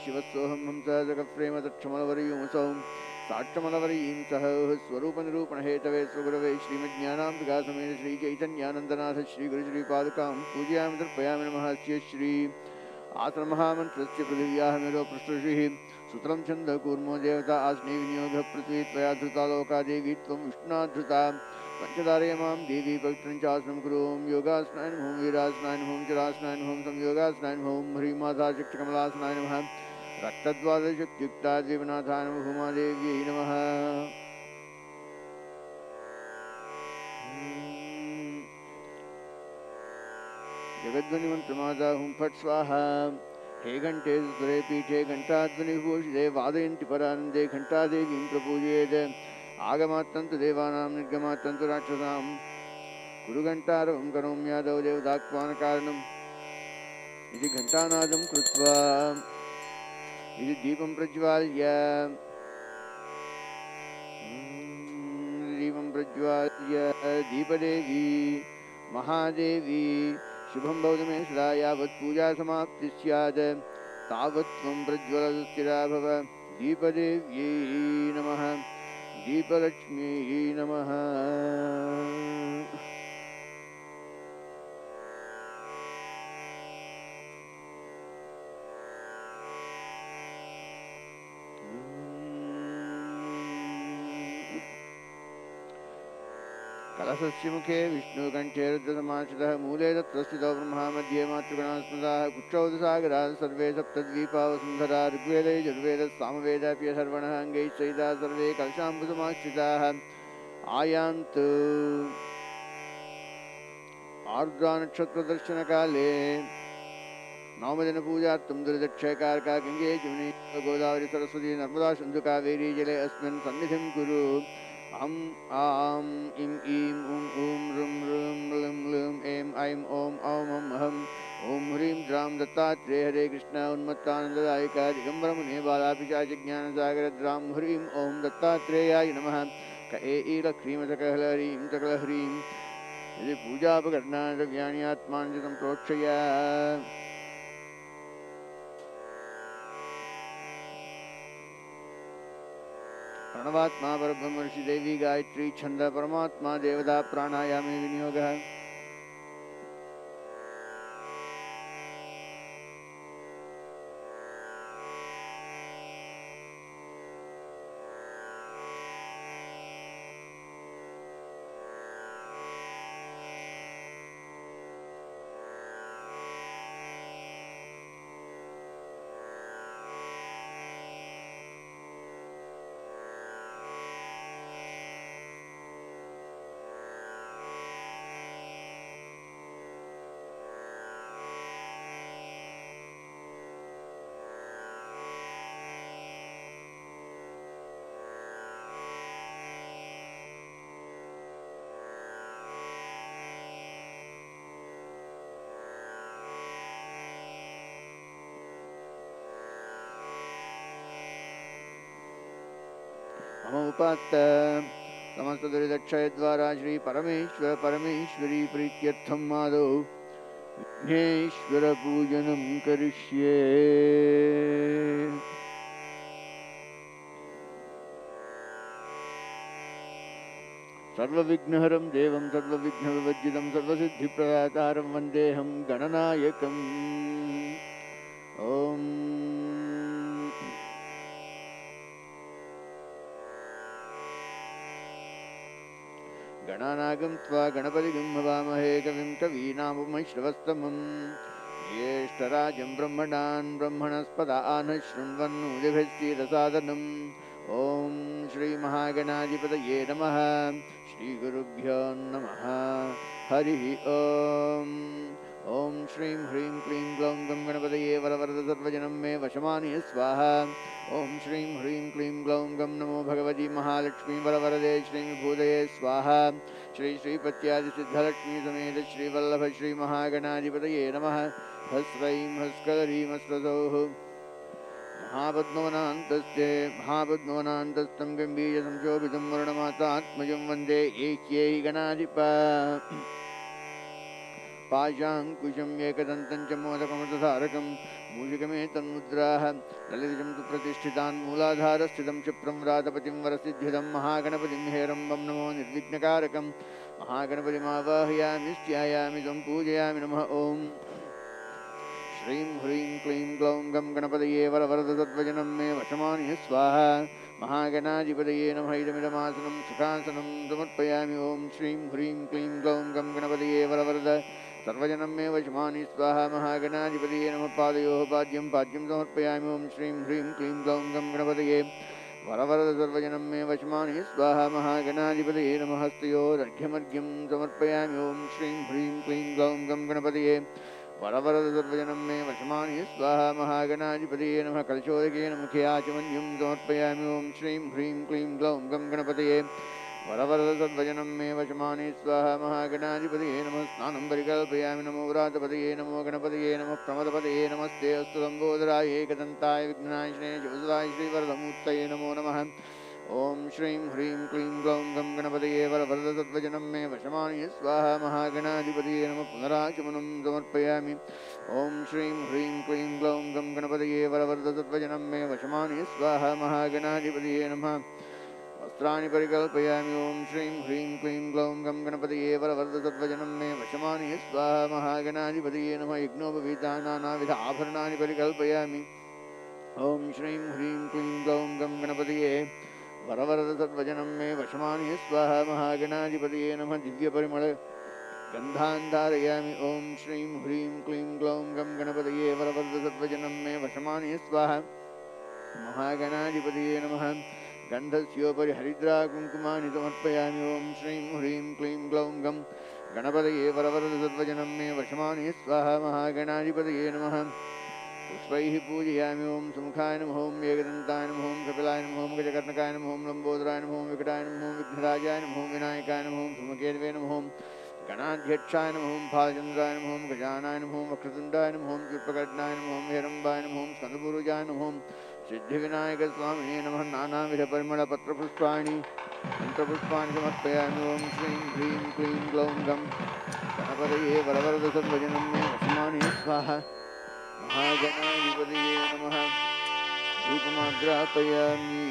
शिवस्सोऽहं हंसः जगत्प्रेम तत्क्षमलवरीयुमसौ साक्षमलवरीं सह स्वरूपनिरूपणहेतवे स्वगुरवे श्रीमज्ञानामृतसमेत श्रीचैतन्यानन्दनाथ श्रीगुरुश्रीपादुकां पूजयामि तर्पयामि नमः। श्री आसनमहामन्त्रस्य पृथिव्याः मेरो पृष्ठऋषिः सूत्रं छन्दकूर्मो देवता आस्ने विनियोगः पृथ्वी त्वया धृता लोका देवी त्वं विष्णुना पंचदारय मां देवी पवित्रं चासनं कुरु। ओं योगासनाय नमः, ओं वीरासनाय नमः, ओं जलासनाय नमः, ओं संयोगासनाय नमः, ओं ह्रीं माताशक्तिकमलासनाय नमः, रक्तद्वादशक्तियुक्ता देवनाथाय नमः, भूमादेव्यै नमः। जगद्ध्वनिमन्त्रमाता हुं फट् स्वाहा। हे घंटे सुरे पीठे घंटाध्वनिभूषिते वादयन्ति परानन्दे घंटादेवीं प्रपूजयेत्। आगमात्तन्तु देवानां निर्गमात्तन्तु राक्षसां कुरुघण्टारवं करोम्यादौ देवदाक्वानकारणम् इति घण्टानादं कृत्वा इति दीपं प्रज्वाल्य दीपदेवी महादेवी शुभं भवतु मे सदा यावत् पूजा समाप्ति स्यात् तावत् त्वं प्रज्वलतु स्थिरा भव। दीपदेव्यै नमः, दीपलक्ष्म्यै नमः। कलशस्य मुखे विष्णुकण्ठे रुद्रसमाश्रितः मूले तत्र स्थितो ब्रह्मा मध्ये मातृगणाः स्मृताः कुक्षौदसागराः सर्वे सप्तद्वीपा वसुन्धरा ऋग्वेदे यजुर्वेदः सामवेदाप्यथर्वणः अङ्गैः सहिताः सर्वे कलशाम्बुसमाश्रिताः आयान्तु। आर्द्रानक्षत्रदर्शनकाले नवमदिनपूजार्थं दुर्दक्षयकारका गङ्गे जमुने गोदावरी सरस्वती नर्मदा सिन्धु कावेरी जले अस्मिन् सन्निधिं कुरु। अं आं इं ईं उं ऊं ऋं ऋं लृं लृं ऐं ऐं ॐ औं अं अहं ॐ ह्रीं द्रां दत्तात्रेय हरे कृष्ण उन्मत्तानन्ददायक दिगम्बरमुने बालापिशाचज्ञानसागर द्रां ह्रीं ॐ दत्तात्रेयाय नमः। क एलक्ष्मीमसकलह्रीं सकलह्रीं यदि पूजापकरणानि द्रव्याणि आत्मानं च सम्प्रोक्षय। प्रणवात्मा परब्रह्म ऋषि देवी गायत्री छंद परमात्मा देवता प्राणायामे विनियोगः। मम उपात्त समस्त दुर्दक्षय द्वारा श्री परमेश्वर परमेश्वरी प्रीत्यर्थम आदौ विघ्नेश्वर पूजनं करिष्ये। सर्वविघ्नहरं देवं सर्वविघ्नविवर्जितं सर्वसिद्धिप्रदातारं वन्देऽहं गणनायकम्। ओम गणानागं त्वा गणपतिगं हवामहे कविं कवीनामुपमश्रवस्तमं ज्येष्ठराजं ब्रह्मणान् ब्रह्मणस्पदान् शृण्वन्नोदिभिस्तीरसादनम्। ॐ श्रीमहागणाधिपतये नमः। श्रीगुरुभ्यो नमः। हरिः ॐ। ॐ श्रीं ह्रीं क्लीं ग्लौं गं गणपतये वरवरद सर्वजनं मे वशमानय स्वाहा। ॐ श्रीं ह्रीं क्लीं ग्लौं गं नमो भगवती महालक्ष्मी वरवरदे श्रीविभूतये स्वाहा। श्री श्रीपत्यादिसिद्धलक्ष्मी समेत श्रीवल्लभ श्रीमहागणाधिपतये नमः। ह्स्रैं ह्स्कलरीं ह्स्रसौः महापद्मवनान्तस्तं गम्भीरसंशोभितं वर्णमातात्मजं वन्दे एह्यै गणाधिपा। पाशाङ्कुशं एकदन्तं च मोदकमृतधारकं मूषिकमे तन्मुद्राः ललितं तु प्रतिष्ठितान् मूलाधारस्थितं क्षिप्रं व्रातपतिं वरसिद्धिदं महागणपतिं हेरम्बं नमो निर्विघ्नकारकं महागणपतिमावाहयामि स्त्यायामि तं पूजयामि नमः ॐ श्रीं ह्रीं क्लीं ग्लौं गं गणपतये वरवरदतद्वचनं मे वशमानि स्वाहा महागणाधिपतये नमः इदमिदमासनं सुखासनं समर्पयामि ॐ श्रीं ह्रीं क्लीं ग्लौं गं गणपतये वरवरद सर्वजनं मे वशमानि स्वाहा महागणाधिपतये नमः पादयोः पाद्यं समर्पयामि ॐ श्रीं ह्रीं क्लीं ग्लौं गं गणपतये वरवरद सर्वजनं मे वशमानि स्वाहा महागणाधिपतये नमः हस्तयोरर्घ्यमर्घ्यं समर्पयामि ॐ श्रीं ह्रीं क्लीं ग्लौं गं गणपतये वरवरद सर्वजनं मे वशमानि स्वाहा महागणाधिपतये नमः कलशोदकेन मुखे आचमन्यं समर्पयामि ॐ श्रीं ह्रीं क्लीं ग्लौं गं गणपतये वरवरद सर्वजनं मे वशमानि स्वाहा महागणाधिपतये नमः स्नानं परिकल्पयामि नमो व्रातपतये नमो गणपतये नमः प्रमदपतये नमस्ते अस्तु लम्बोदराय एकदन्ताय विघ्नाशिने ज्योतिराय श्रीवरदमूर्तये नमो नमः ॐ श्रीं ह्रीं क्लीं ग्लौं गं गणपतये वरवरद सर्वजनं मे वशमानि स्वाहा महागणाधिपतये नमः पुनराचमनं समर्पयामि ॐ श्रीं ह्रीं क्लीं ग्लौं गं गणपतये वरवरद सर्वजनं मे वशमानि स्वाहा महागणाधिपतये नमः वस्त्राणि परिकल्पयामि ॐ श्रीं ह्रीं क्लीं ग्लौं गं गणपतये वरवरद सर्वजनं मे वशमानि स्वाहा महागणाधिपतये नमः यज्ञोपवीता नानाविध आभरणानि परिकल्पयामि ॐ श्रीं ह्रीं क्लीं ग्लौं गं गणपतये वरवरद सर्वजनं मे वशमानि स्वाहा महागणाधिपतये नमः दिव्यपरिमळ गन्धान् धारयामि ॐ श्रीं ह्रीं क्लीं ग्लौं गं गणपतये वरवरद सर्वजनं मे वशमानि स्वाहा महागणाधिपतये नमः गन्धस्योपरि हरिद्रा कुङ्कुमानि समर्पयामि ॐ श्रीं ह्रीं क्लीं ग्लौं गं गणपतये वरवरद सर्वजनं मे वशमानि स्वाहा महागणाधिपतये नमः पुष्पैः पूजयामि ॐ सुमुखाय नमः ॐ एकदन्ताय नमः ॐ कपिलाय नमः ॐ गजकर्णकाय नमः ॐ लम्बोदराय नमः ॐ विकटाय नमः ॐ विघ्नराजाय नमः ॐ विनायकाय नमः ॐ धूमकेतवे नमः ॐ गणाध्यक्षाय नमः ॐ फालचन्द्राय नमः ॐ गजानाय नमः ॐ वक्रतुण्डाय नमः ॐ चूर्पकर्णाय नमः ॐ हेरम्बाय नमः ॐ स्कन्दपूरुजाय नमः ॐ सिद्धिविनायकस्वामिने नमः नानाविधपरिमळपत्रपुष्पाणि मन्त्रपुष्पाणि समर्पयामि ॐ श्रीं ह्रीं क्लीं ग्लौं गं गणपतये वरवरद सर्वजनं मे वशमानि स्वाहा महागणाधिपतये नमः धूपमाग्रापयामि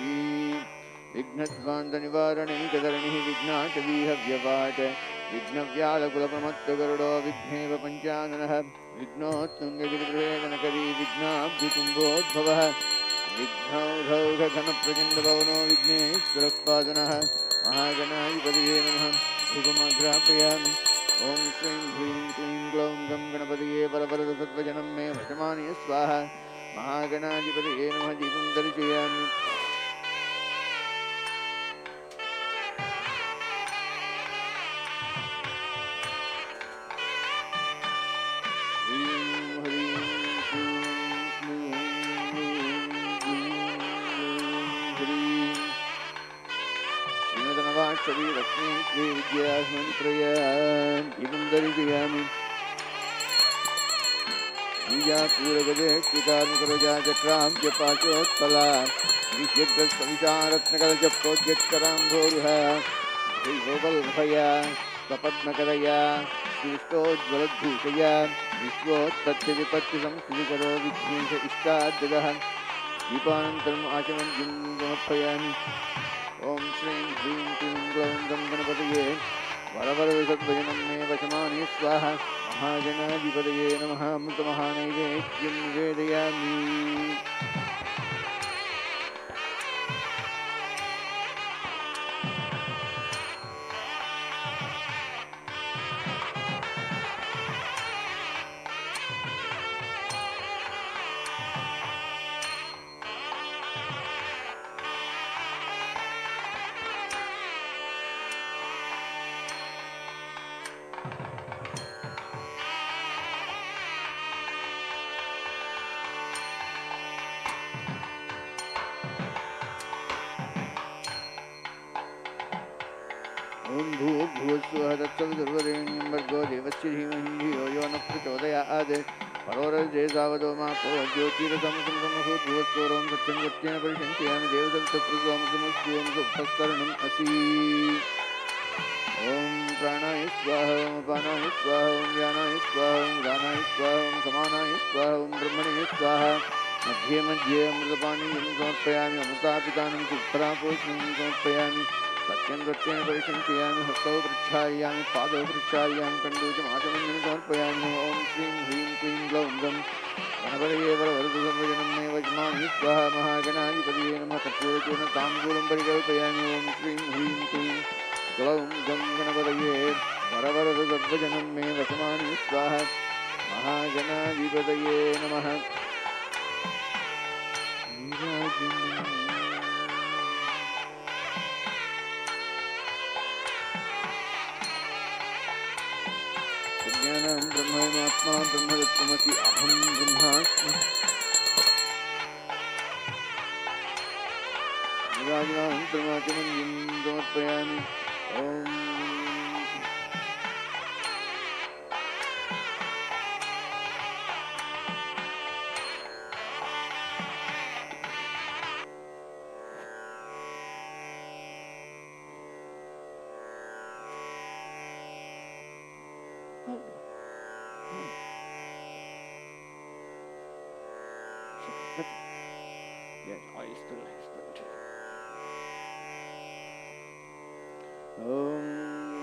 विघ्नध्वान्तनिवारणैकधरणिः विघ्नाटवीहव्यपाट विघ्नव्यालकुलप्रमत्तगरुडो विघ्नेव पञ्चाननः विघ्नोत्तुङ्गगिरिगृहेदनकरी विघ्नाब्धिकुम्भोद्भवः विघ्नौघौघघनप्रचण्डभवनो विघ्नेश्वरः महागणाधिपतये नमः धूपमाग्रापयामि ॐ श्रीं ह्रीं क्लीं ग्लौं गं गणपतये वरवरद सर्वजनं मे वशमानि स्वाहा महागणाधिपतये नमः दीपं दर्शयामि श्रीरत्ने श्रीविद्यामन्त्रया दीपं दर्शयामि बीजापूरगजेक्षिकार्मुकरजा चक्राब्जपाशोत्पला विद्यद्रत्सविचारत्नकलचप्रोद्यत्कराम्भोरुहा श्रीगोपल्भया स्वपद्मकरया श्रीष्टोज्ज्वलद्भूषया विश्वोत्पत्तिविपत्तिसंस्थितिकरो विघ्नेश इष्टाद्यदः दीपानन्तरम् आचमन्यं समर्पयामि ॐ श्रीं ह्रीं क्लीं ग्लौं गं गणपतये वरवरद सर्वजनं मे वशमानि स्वाहा महागणाधिपतये नमः अमृतमहानैवेद्यं निवेदयामि ॐ भूर्भुवस्सुवः तत्सवितुर्वरेण्यं भर्गो देवस्य धीमहि धियो यो नः प्रचोदयात् परोरजे सावधो मा को ज्योतिरसमसमभूद्भुवस्सोरों सत्यं सत्येन परिशङ्कयामि देवदत्तप्रसोमसमस्यों सुभस्तरणम् असि ओम प्राणाय स्वाहा ओम अपानाय स्वाहा ओम व्यानाय स्वाहा ओम उदानाय स्वाहा ओम समानाय स्वाहा ओम ब्रह्मणे स्वाहा मध्ये मध्ये अमृतपानीयं समर्पयामि अमृतापितानं च उत्तरापोषणं समर्पयामि सत्यं सत्येन परिचिन्तयामि हस्तौ प्रक्षालयामि पादौ प्रक्षालयामि कण्डूचमाचमन्यं समर्पयामि ओम श्रीं ह्रीं क्लीं ग्लौं गं गणपतये वरवरदु सर्वजनं मे वज्मामि स्वाहा महागणाधिपतये नमः कर्पूरचूर्णताम्बूलं परिकल्पयामि ओम श्रीं ह्रीं क्लीं ग्लौं गं गणपतये वरवरदु सर्वजनं मे वशमामि स्वाहा महागणाधिपतये नमः ज्ञानं ब्रह्ममात्मा ब्रह्मदत्तमसि अहं ब्रह्मास्मि राजनां ब्रह्माचमन्यं समर्पयामि ओम yes, oil still has that. ओम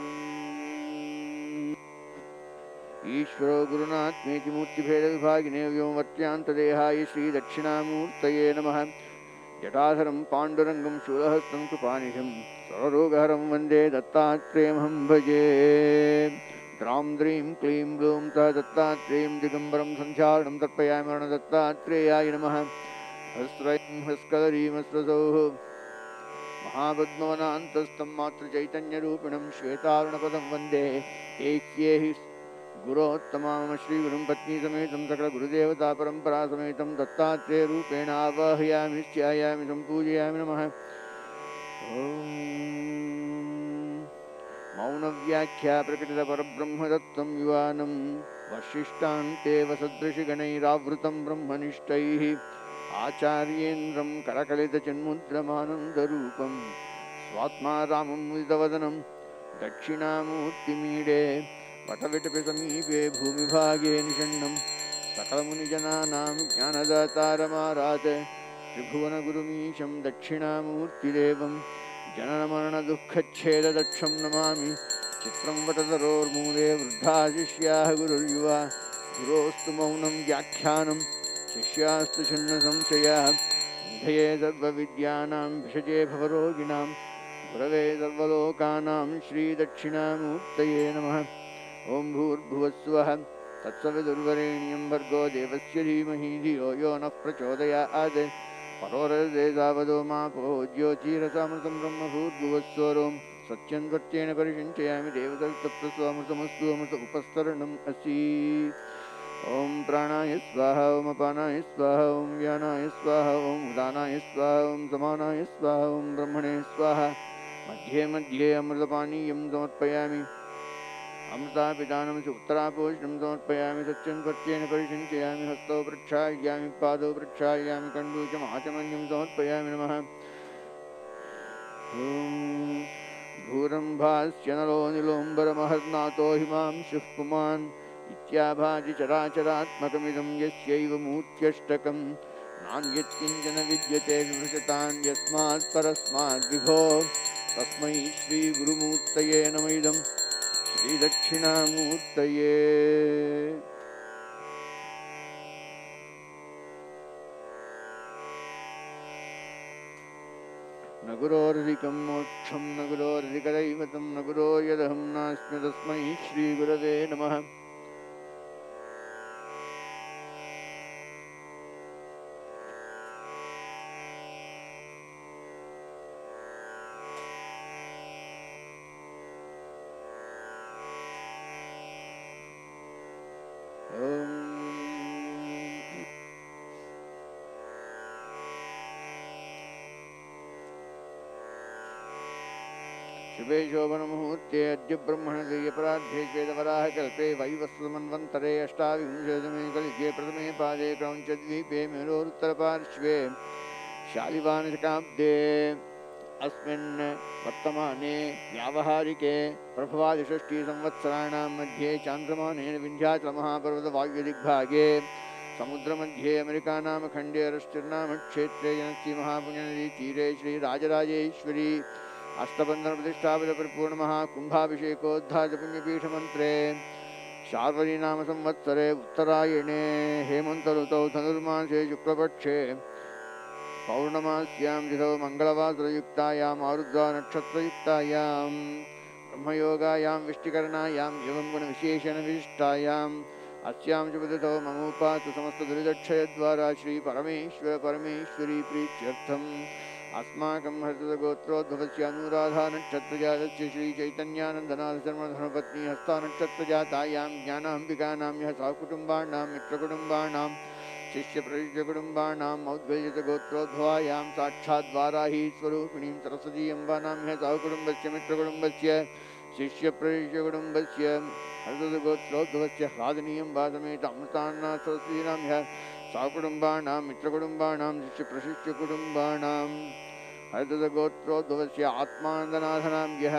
ईश्वरो गुरुनात्मेति मूर्तिभेदविभागिने व्योमवत्यान्तदेहाय श्रीदक्षिणामूर्तये नमः जटाधरं पाण्डुरङ्गं शूलहस्तं कृपानिधिं सर्वरोगहरं वन्दे दत्तात्रेयमहं भजे द्रां द्रीं क्लीं ब्लूं तः दत्तात्रेयं दिगम्बरं सन्ध्यावनं तर्पयामि दत्तात्रेयाय नमः हस्रैं हस्कलरीमस्रसौः महापद्मवनान्तस्थं मातृचैतन्यरूपिणं श्वेतारुणपदं वन्दे ऐक्येहि गुरोत्तमां श्रीगुरुं पत्नीसमेतं सकलगुरुदेवता परम्परासमेतं दत्तात्रेयरूपेण आवाहयामि ध्यायामि सम्पूजयामि नमः ॐ मौनव्याख्या प्रकटितपरब्रह्मदत्तं युवानं वसिष्ठान्ते वसदृशिगणैरावृतं ब्रह्मनिष्ठैः आचार्येन्द्रं करकलितचिन्मुद्रमानन्दरूपं स्वात्मा रामं मुदितवदनं दक्षिणामूर्तिमीडे वटविटपसमीपे भूमिभागे निषण्णं सकलमुनिजनानां ज्ञानदातारमारात् त्रिभुवनगुरुमीशं दक्षिणामूर्तिदेवं जननमरणदुःखच्छेददक्षं नमामि चित्रं वटधरोर्मूले वृद्धा शिष्याः गुरुर्युवा गुरोस्तु मौनं व्याख्यानं शिष्यास्तु छिन्नसंशयाः निधये सर्वविद्यानां भिषजे भवरोगिणां गुरवे सर्वलोकानां श्रीदक्षिणामूर्तये नमः ओं भूर्भुवस्सुवः तत्सवितुर्वरेण्यं भर्गो देवस्य धीमहि धियो यो नः प्रचोदयात् परोरदे तावदो मापो ज्योतिरसामृतं ब्रह्मभूर्भुवस्वरों सत्यं सत्येन परिचिन्तयामि देवदत्तप्रस्वामृतमस्तु अमृत उपस्तरणम् असि ओम प्राणाय स्वाहा ओम अपानाय स्वाहा ओम व्यानाय स्वाहा ओम उदानाय स्वाहा ओम समानाय स्वाहा ओम ब्रह्मणे स्वाहा मध्ये मध्ये अमृतपानीयं समर्पयामि अमृतापिदानं च उत्तरापोषणं समर्पयामि सत्यं सत्येन परिचिन्तयामि हस्तौ प्रक्षालयामि पादौ प्रक्षालयामि कण्डूचमाचमन्यं समर्पयामि नमः ॐ भूरम्भास्य नलो निलोम्बरमहर्नाथो हिमांशुः पुमान् इत्याभाति चराचरात्मकमिदं यस्यैव मूर्त्यष्टकं नान्यत्किञ्चन विद्यते विमृशतान् यस्मात् परस्माद् विभो तस्मै श्रीगुरुमूर्तये नमः इदं श्रीदक्षिणामूर्तये न गुरोरधिकं मोक्षं न गुरोरधिकदैवतं न गुरो यदहं नास्मि तस्मै श्रीगुरवे नमः शुभे शोभनमुहूर्ते अद्य ब्रह्मणदेयपराध्ये श्वेतवराहकल्पे वैवस्वतमन्वन्तरे अष्टाविंशतमे कलिगे प्रथमे पादे क्रौञ्चद्वीपे मेरोरुत्तरपार्श्वे शालिवानशकाब्दे अस्मिन् वर्तमाने व्यावहारिके प्रभवादिषष्टि संवत्सराणां मध्ये चान्द्रमानेन विन्ध्याचलमहापर्वतवायुदिग्भागे समुद्रमध्ये अमेरिका नाम खण्डे अरस्तिर्नाम क्षेत्रे जनस्य महापुण्यनदी तीरे श्रीराजराजेश्वरी अष्टबन्धनप्रतिष्ठापित परिपूर्णमहाकुम्भाभिषेकोद्धारपुण्यपीठमन्त्रे शार्वरीनाम संवत्सरे उत्तरायणे हेमन्त ऋतौ धनुर्मासे शुक्लपक्षे पौर्णमास्यां तिथौ मङ्गलवासरयुक्तायाम् आरुद्रा नक्षत्रयुक्तायां ब्रह्मयोगायां विष्टिकरणायां एवं गुणविशेषणविशिष्टायाम् अस्यां च तिथौ ममोपातु समस्तदुरितक्षयद्वारा श्रीपरमेश्वर परमेश्वरी प्रीत्यर्थम् अस्माकं हर्षदगोत्रोद्भवस्य अनुराधा नक्षत्रजातस्य श्रीचैतन्यानन्दनाथशर्मधर्मपत्नी हस्तानक्षत्रजातायां ज्ञानाम्बिकानां यः सहकुटुम्बानां मित्रकुटुम्बानां शिष्यप्रयुज्यकुटुम्बानाम् औद्गल्यगोत्रोद्भवायां साक्षाद्वाराही स्वरूपिणीं सरस्वती अम्बानां यः सहकुटुम्बस्य मित्रकुटुम्बस्य शिष्यप्रयुज्यकुटुम्बस्य हर्षदगोत्रोद्भवस्य ह्लादिनी अम्बासमेत अमृतान्ना सरस्वतीनां यः सहकुटुम्बानां मित्रकुटुम्बानां शिष्यप्रशिष्यकुटुम्बानां हर्षदगोत्रोद्भवस्य आत्मानन्दनाथनां यः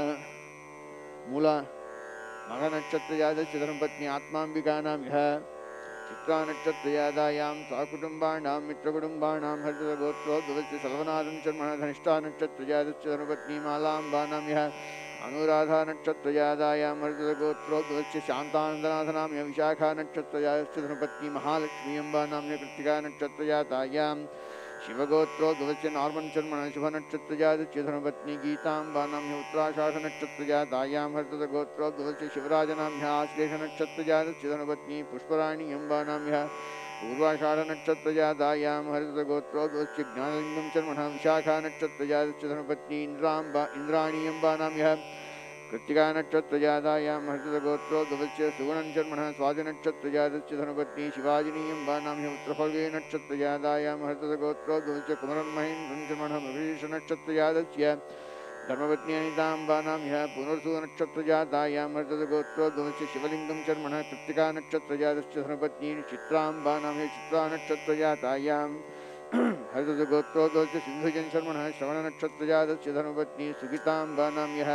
मूल मघनक्षत्रजातस्य धर्मपत्नी आत्माम्बिकानां यः चित्रानक्षत्रजातायां सहकुटुम्बानां मित्रकुटुम्बानां हर्षदगोत्रोद्भवस्य सर्वनाथं शर्मणः धनिष्ठानक्षत्रजातस्य धर्मपत्नी मालाम्बानां यः अनुराधानक्षत्रजातायां हर्षदगोत्रोद्भवस्य शान्तानन्दनाथनां यः विशाखानक्षत्रजातस्य धर्मपत्नी महालक्ष्मी अम्बानां यः कृत्तिकानक्षत्रजातायां शिवगोत्रोद्भवस्य नार्मन् शर्मणः शुभनक्षत्रजातस्य धर्मपत्नी गीताम्बानां यः उत्तराषाढनक्षत्रजातायां हर्षदगोत्रोद्भवस्य शिवराजनां यः आश्लेषनक्षत्रजातस्य धर्मपत्नी पुष्पराणी अम्बानां यः पूर्वाषाढनक्षत्रजातायां हर्षदगोत्रोद्भवस्य ज्ञानलिङ्गं शर्मणः विशाखानक्षत्रजातस्य धर्मपत्नी इन्द्राणी अम्बानां यः कृत्तिकानक्षत्रजातायां हर्षदगोत्रोद्भवस्य सुगुणं शर्मणः स्वातिनक्षत्रजातस्य धर्मपत्नी शिवाजिनी अम्बानां यः उत्तरफल्गे नक्षत्रजातायां हर्षदगोत्रोद्भवस्य कुमरन् महेन्द्रं शर्मणः मृगशीर्षनक्षत्रजातस्य धर्मपत्नी अनिताम्बानां यः पुनर्सूनक्षत्रजातायां हर्षदगोत्रोद्भवस्य शिवलिङ्गं शर्मणः कृत्तिकानक्षत्रजातस्य धर्मपत्नी चित्राम्बानां यः चित्रानक्षत्रजातायां हर्षदगोत्रोद्भवस्य सिन्धुजं शर्मणः श्रवणनक्षत्रजातस्य धर्मपत्नी सुगीताम्बानां यः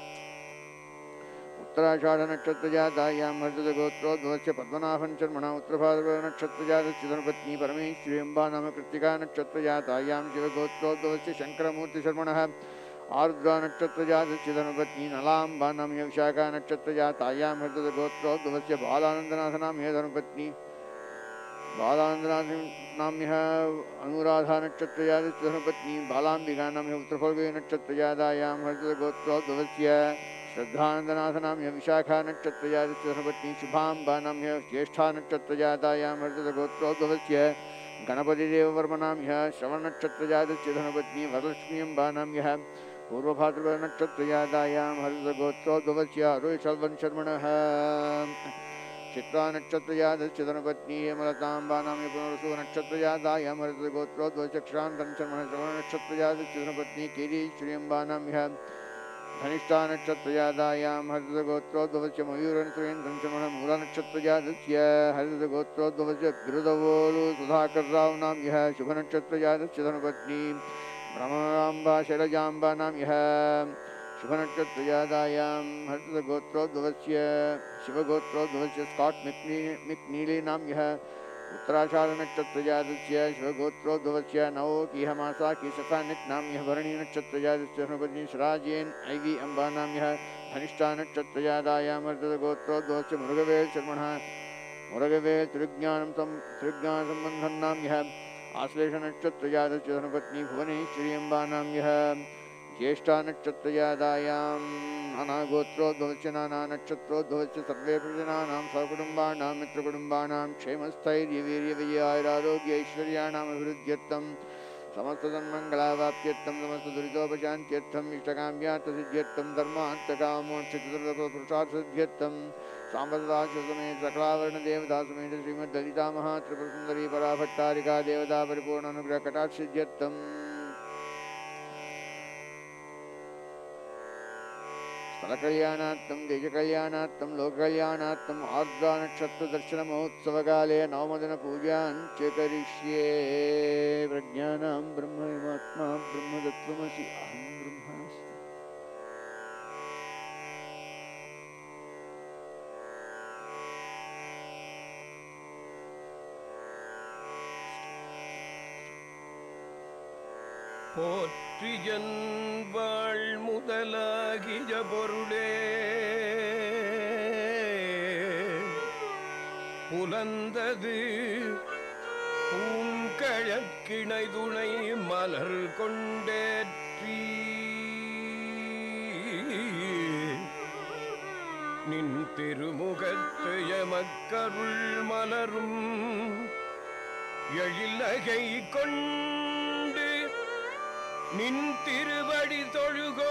उत्तराषाढनक्षत्रजातायां हर्षदगोत्रोद्भवस्य पद्मनाभं शर्मणः उत्तरभाद्रपदनक्षत्रजातस्य धर्मपत्नी परमेश्वरी अम्बानां कृत्तिकानक्षत्रजातायां शिवगोत्रोद्भवस्य शङ्करमूर्तिशर्मणः आरुद्रानक्षत्रजातस्य धर्मपत्नी नलाम्बानां यः विशाखानक्षत्रजातायां हर्षदगोत्रोद्भवस्य बालानन्दनाथनां यः धर्मपत्नी बालानन्दनाथनां यः अनुराधानक्षत्रजातस्य धर्मपत्नी बालाम्बिकानां यः उत्तरफल्गे नक्षत्रजातायां हर्षदगोत्रोद्भवस्य श्रद्धानन्दनाथनां यः विशाखानक्षत्रजातस्य धर्मपत्नी शुभाम्बानां यः ज्येष्ठानक्षत्रजातायां हर्षदगोत्रोद्भवस्य गणपतिदेववर्मनां यः श्रवणनक्षत्रजातस्य धर्मपत्नी वरलक्ष्मी अम्बानां यः पूर्वभाद्रपदनक्षत्रजातायां हर्षदगोत्रोद्भवस्य रोहिशल्वं शर्मणः चित्रानक्षत्रजातस्य धर्मपत्नी हेमलताम्बानां यः पुनर्सूनक्षत्रजातायां हर्षदगोत्रोद्भवस्य क्षान्तं शर्मणः श्रवणनक्षत्रजातस्य धर्मपत्नी कीरीश्वरी अम्बानां यः धनिष्ठानक्षत्रजातायां हर्षदगोत्रोद्भवस्य मयूरं सुरेन्द्रं शर्मणः मूलनक्षत्रजातस्य हर्षदगोत्रोद्भवस्य बिरुदवोलु सुधाकरराव्नां यः शुभनक्षत्रजातस्य धर्मपत्नी भ्रमराम्बा शैलजाम्बानां यः शुभनक्षत्रजातायां हर्षदगोत्रोद्भवस्य शिवगोत्रोद्भवस्य स्काट् मिक्नीलीनां यः उत्तराषाढनक्षत्रजातस्य शिवगोत्रोद्भवस्य नवोकीहमासाकी सफानिक्नां यः भरणीनक्षत्रजातस्य धर्मपत्नी श्राजेन् ऐवी अम्बानां यः धनिष्ठानक्षत्रजातायां हर्षदगोत्रोद्भवस्य मुरुगवेल् शर्मणः मुरुगवेल् त्रिज्ञानसम्बन्धन्नां यः आश्लेषनक्षत्रजातस्य धर्मपत्नी भुवनेश्वरी अम्बानां यः ज्येष्ठानक्षत्रजातायां नानागोत्रोद्भवस्य नानानक्षत्रोद्भवस्य सर्वे प्रजनानां सहकुटुम्बानां मित्रकुटुम्बानां क्षेमस्थैर्यवीर्यविजयारोग्य ऐश्वर्याणाम् अभिवृद्ध्यर्थं समस्तसन्मङ्गलावाप्त्यर्थं समस्तदुरितोपशान्त्यर्थम् इष्टकाम्यार्थसिद्ध्यर्थं धर्मार्थकामोक्षचतुर्दशपुरुषार्थसिद्ध्यर्थं साम्बदासमेत सकलावरणदेवता समेत श्रीमद्ललिता महात्रिपुरसुन्दरी पराभट्टारिका देवता परिपूर्णानुग्रहकटाक्षसिद्ध्यर्थं स्थलकल्याणार्थं देशकल्याणार्थं लोककल्याणार्थम् आर्द्रानक्षत्रदर्शनमहोत्सवकाले नवमदिनपूजां च करिष्ये। प्रज्ञानां ब्रह्मविमात्मा ब्रह्मतत्त्वमसि अहम् போற்றியன் வாழ் முதலாகிய பொருளே புலந்தது பூங்கழற்கிணை துணை மலர் கொண்டேற்றி நின் திருமுகத்து எமக்கருள் மலரும் எழிலகை கொண்டு நின் திருவடி தொழுகோ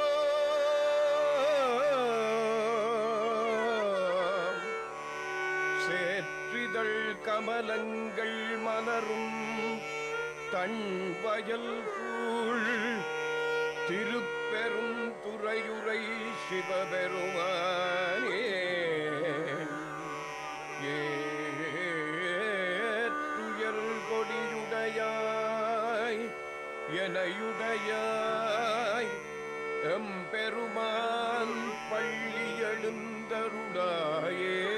சேற்றிதழ் கமலங்கள் மலரும் தன் வயல் சூழ் திருப்பெரும் துறையுரை சிவபெருமானே ஏற்றுயர் கொடியுடையாய் எனையுடையாய் எம்பெருமான் பள்ளி எழுந்தருளாயே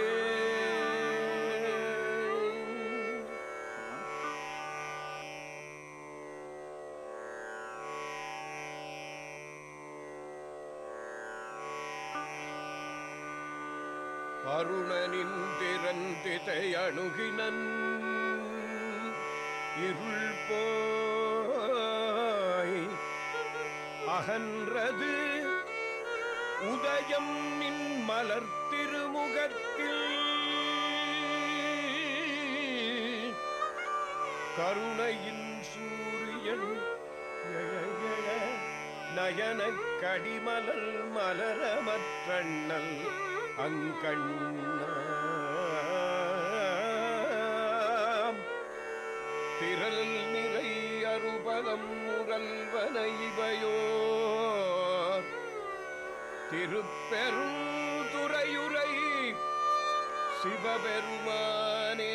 அருணனின் திறந்திசை அணுகினன் இருள் போய் அகன்றது உதயம் நின் மலர் திருமுகத்தில் கருணையின் சூரியன் நயன கடிமலர் மலரமற்றண்ணல் அங்கண்ணாம் திரள் நிறை அருபதம் முரல்வன இவையோ திருப்பெரும் துறையுரை சிவபெருமானே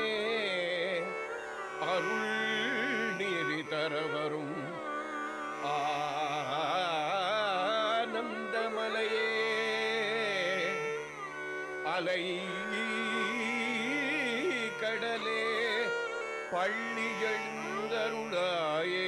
அருள் நீரி தரவரும் ஆனந்தமலையே அலை கடலே பள்ளி எழுந்தருளாயே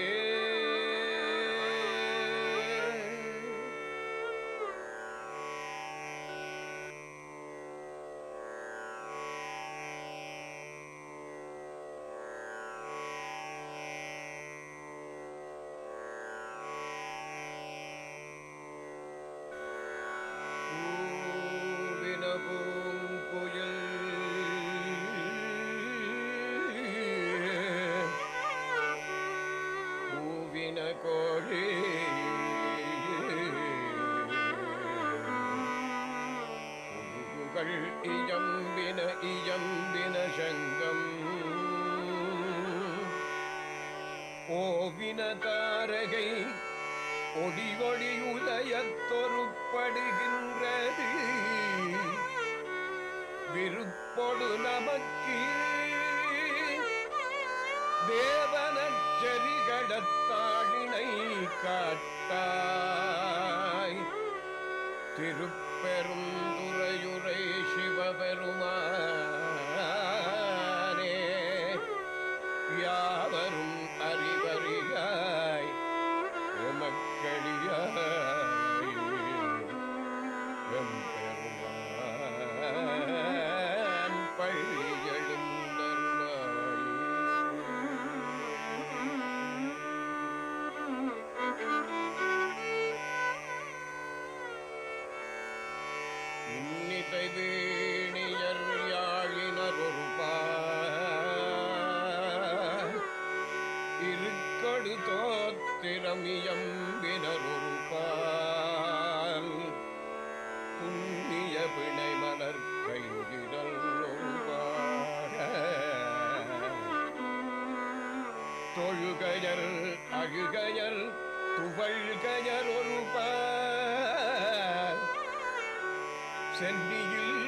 இயம்பின சங்கம் ஓவின தாரகை ஒடி ஒடி உதயத்தொருப்படுகின்றது விருப்பொடு நமக்கு தேவனச்சரிகடத்தாழினை காட்டாய் திருப்பெரும் துறையுரை சிவபெருமானே யாவரும் அறிவறியாய் எமக்களியாய் எம்பெருமான் பள்ளி எழுந்தருளாய் இன்னிசை வீணியர் யாழினர் ஒரு இருக்கடு தோத்திரமியம்பினர் ஒரு பால் புண்ணிய பிணை மலர் கைவிரல் ஒரு தொழுகையர் அழுகையர் துவழ்கையர் ஒரு சென்னியில்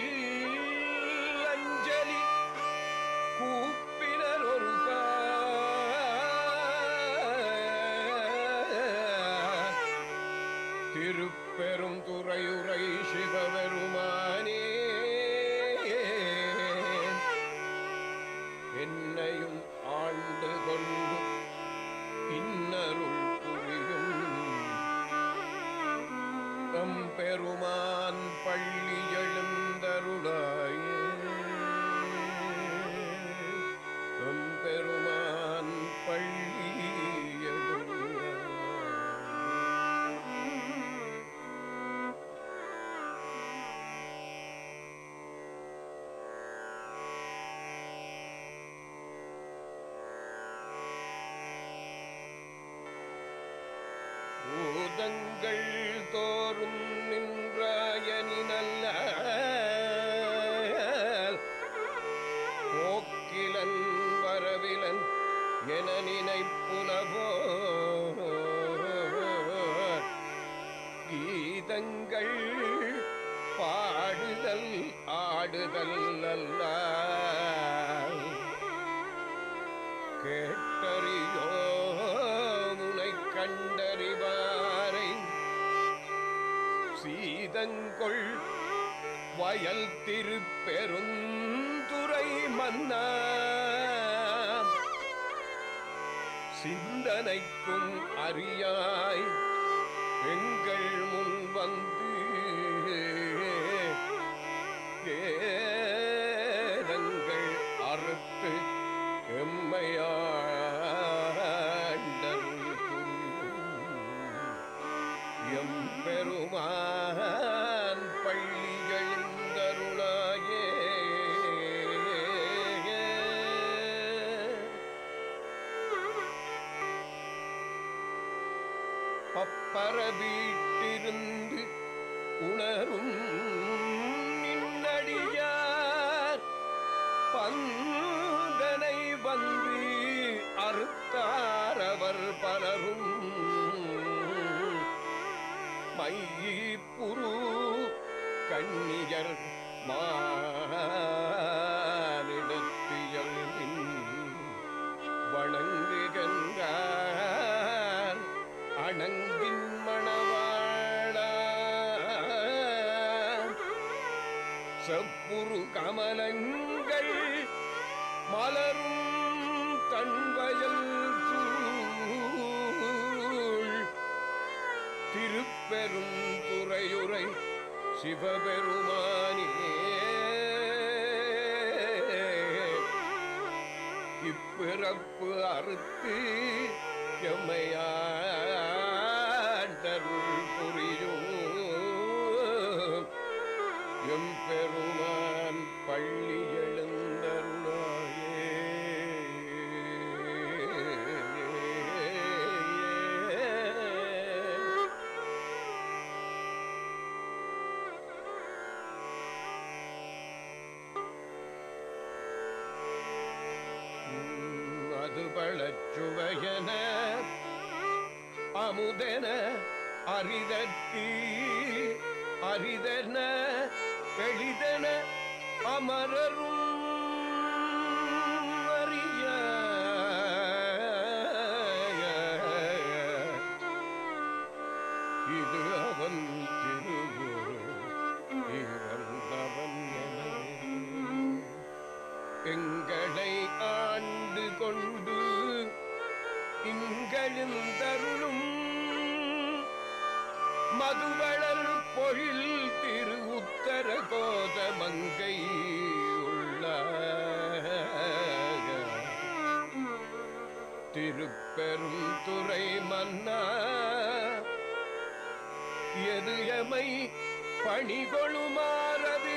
அஞ்சலி கூப்பினர் ஒரு திருப்பெரும் துறையுரை சிவபெருமானே என்னையும் ஆண்டு கொண்டு இன்ன எம்பெருமான் பள்ளி எழுந்தருளாயே எம்பெருமான் பள்ளி பூதங்கள் தோறும் நின்றாயனினல்ல போக்கிலன் வரவிலன் என நினைப்புலவோ கீதங்கள் பாடுதல் ஆடுதல் அல்ல கேட்டறியோ முனை கண்டறிவாரை சீதங்கொள் வயல் திருப்பெருந்துறை மன்னா சிந்தனைக்கும் அறியாய் எங்கள் முன் வந்து ஏதங்கள் அறுத்து எம்மையாண்டருள் எம்பெருமான் பள்ளி எழுந்தருளாயே பப்பர வீட்டிருந்து உணரும் நின்னடியார் பந்தனை வந்து அறுத்தாரவர் பலரும் மையிப்புரு கண்ணியர் மானிடத்தியலின் வணங்குகின்றார் அணங்கின் மணவாளா செப்புரு கமலங்கள் மலரும் தன்வயல் சூழ் திருப்பெரும் துறையுரை சிவபெருமானே இப்பிறப்பு அறுத்து எம்மையாண்டருள் புரியும் எம்பெருமான் பள்ளி எழுந்தருளாயே மதுபழச்சுவையன அமுதன அரிதற்கு அரிதன எளிதன அமரரும் அறிய இது அவன் திருவுரு இவன் எங்களை ஆண்டு கொண்டு இங்கெழுந்தருளும் மதுவளர் பொழில் திரு உத்தர கோத மங்கை உள்ள திருப்பெரும் துறை மன்னா எது எமை பணிகொளுமாறது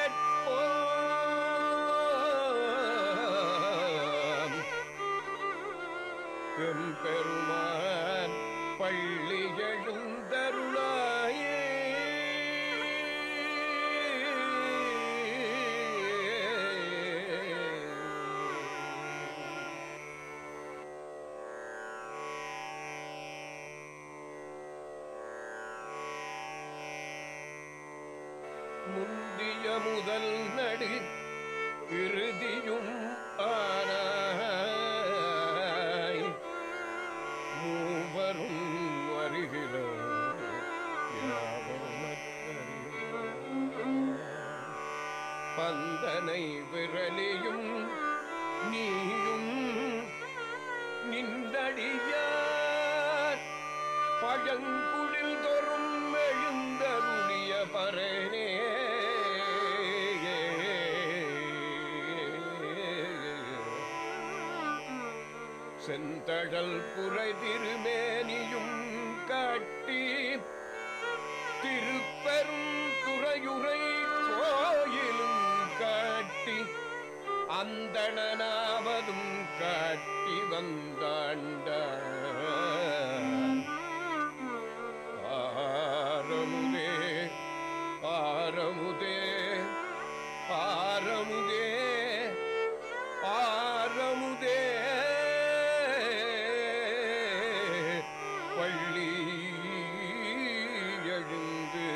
கேட்போம் எம்பெருமான் பள்ளி எழுந்தருளாயே முந்திய முதல் நடு இறுதியும் ஆனாய் மூவரும் வருகிறார் பந்தனை விரலியும் நீயும் நின்றடியார் பழங்குளில் தோறும் எழுந்தருளிய பரனே செந்தழல் புரை திருமேனியும் காட்டி திருப்பெரும் துறையுரை கோயிலும் காட்டி அந்தணனாவதும் காட்டி வந்தாண்ட ஆரமுதே ஆரமுதே ஆரமுதே ஆரமுதே பள்ளி எழுந்து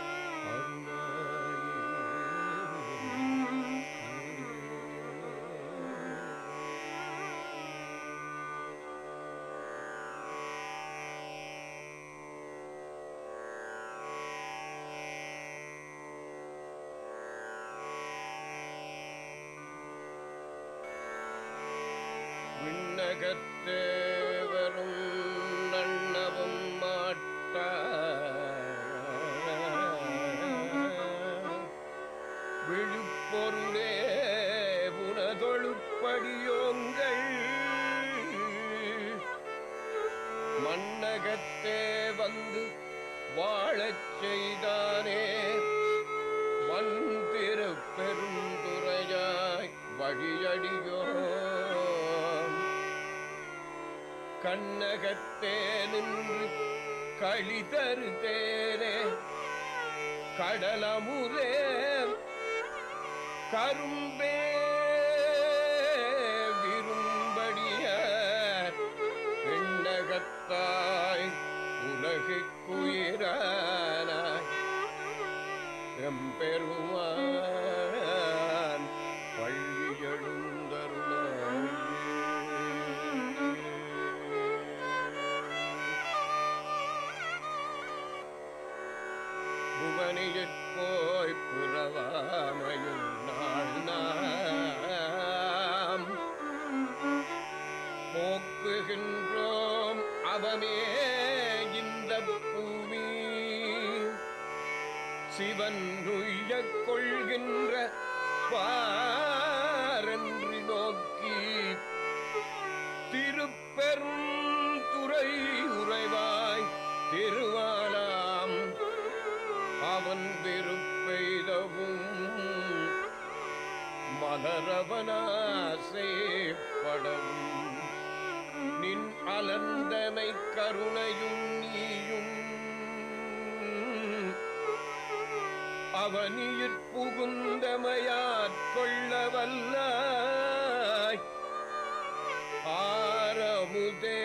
விண்ணகத்தே வரும் நன்னவும் மாட்டா விழுப்பொருளே புனதொழுப்படியோங்கள் மண்ணகத்தே வந்து வாழச் செய்தானே வந்திரு பெருந்துரையாய் வழியடியோ கண்ணகத்தே நின்று களிதரு தேரே கடலமுதே கரும்பே விரும்படிய விண்ணகத்தாய் உலகுக்குயிரானாய் எம்பெருமான் பள்ளி எழுந்தருளாய் புவனியற் போய் புறவாமையும் நாள் நாம் போக்குகின்றோம் அவமே இந்த பூமி சிவன் உய்யக் கொள்கின்ற பாரென்று நோக்கி திருப்பெரும் துறை உறைவாய் திருவாலாம் அவன் விருப்பெய்தவும் மலரவனாசைப்படவும் நின் அலந்தமை கருணையும் நீயும் அவனியிற் புகுந்தமையாற்கொள்ளவல்லாய் ஆரமுதே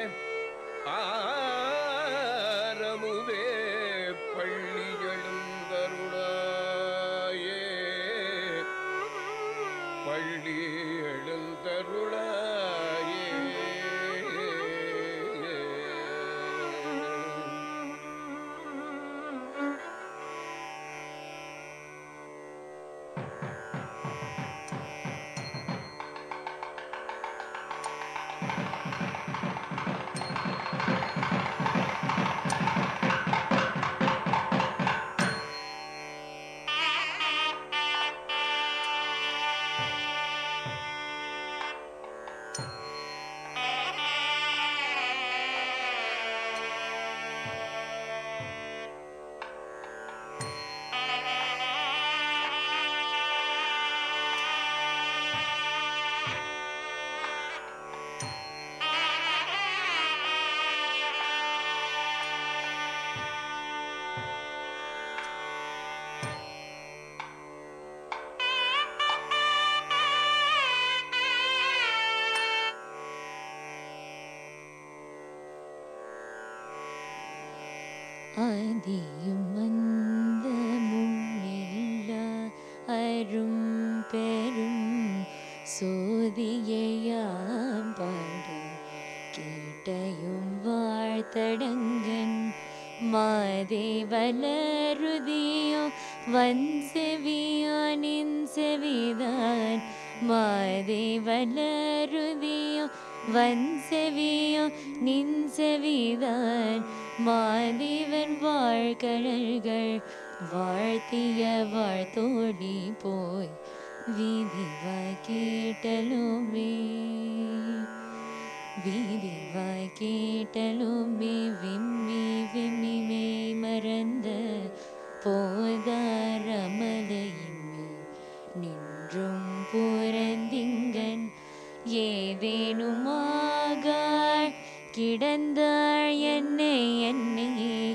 ஆரமுதே பள்ளி எழுந்தருளாயே பள்ளி எழுந்தருளாயே ஆதியும் அந்தமும் இல்லா அரும் பெரும் சோதியையாம் பாட கேட்டையும் வாழ்த்தடங்கன் மாதேவலருதியோ வன்செவியோ நின் செவிதான் மாதேவலருதியோ வன்செவியோ நின் செவிதான் மாதேவன் வாழ்கழல்கள் வாழ்த்திய வாழ்த்தோடி போய் வீதிவாய் கேட்டலுமே வீதிவாய் கேட்டலுமே விம்மி விம்மி மெய் மறந்த போதாரமலையின்மே நின்றும் புறந்திங்கன் ஏதேனுமாகாள் கிடந்தாள் என்னை என்னை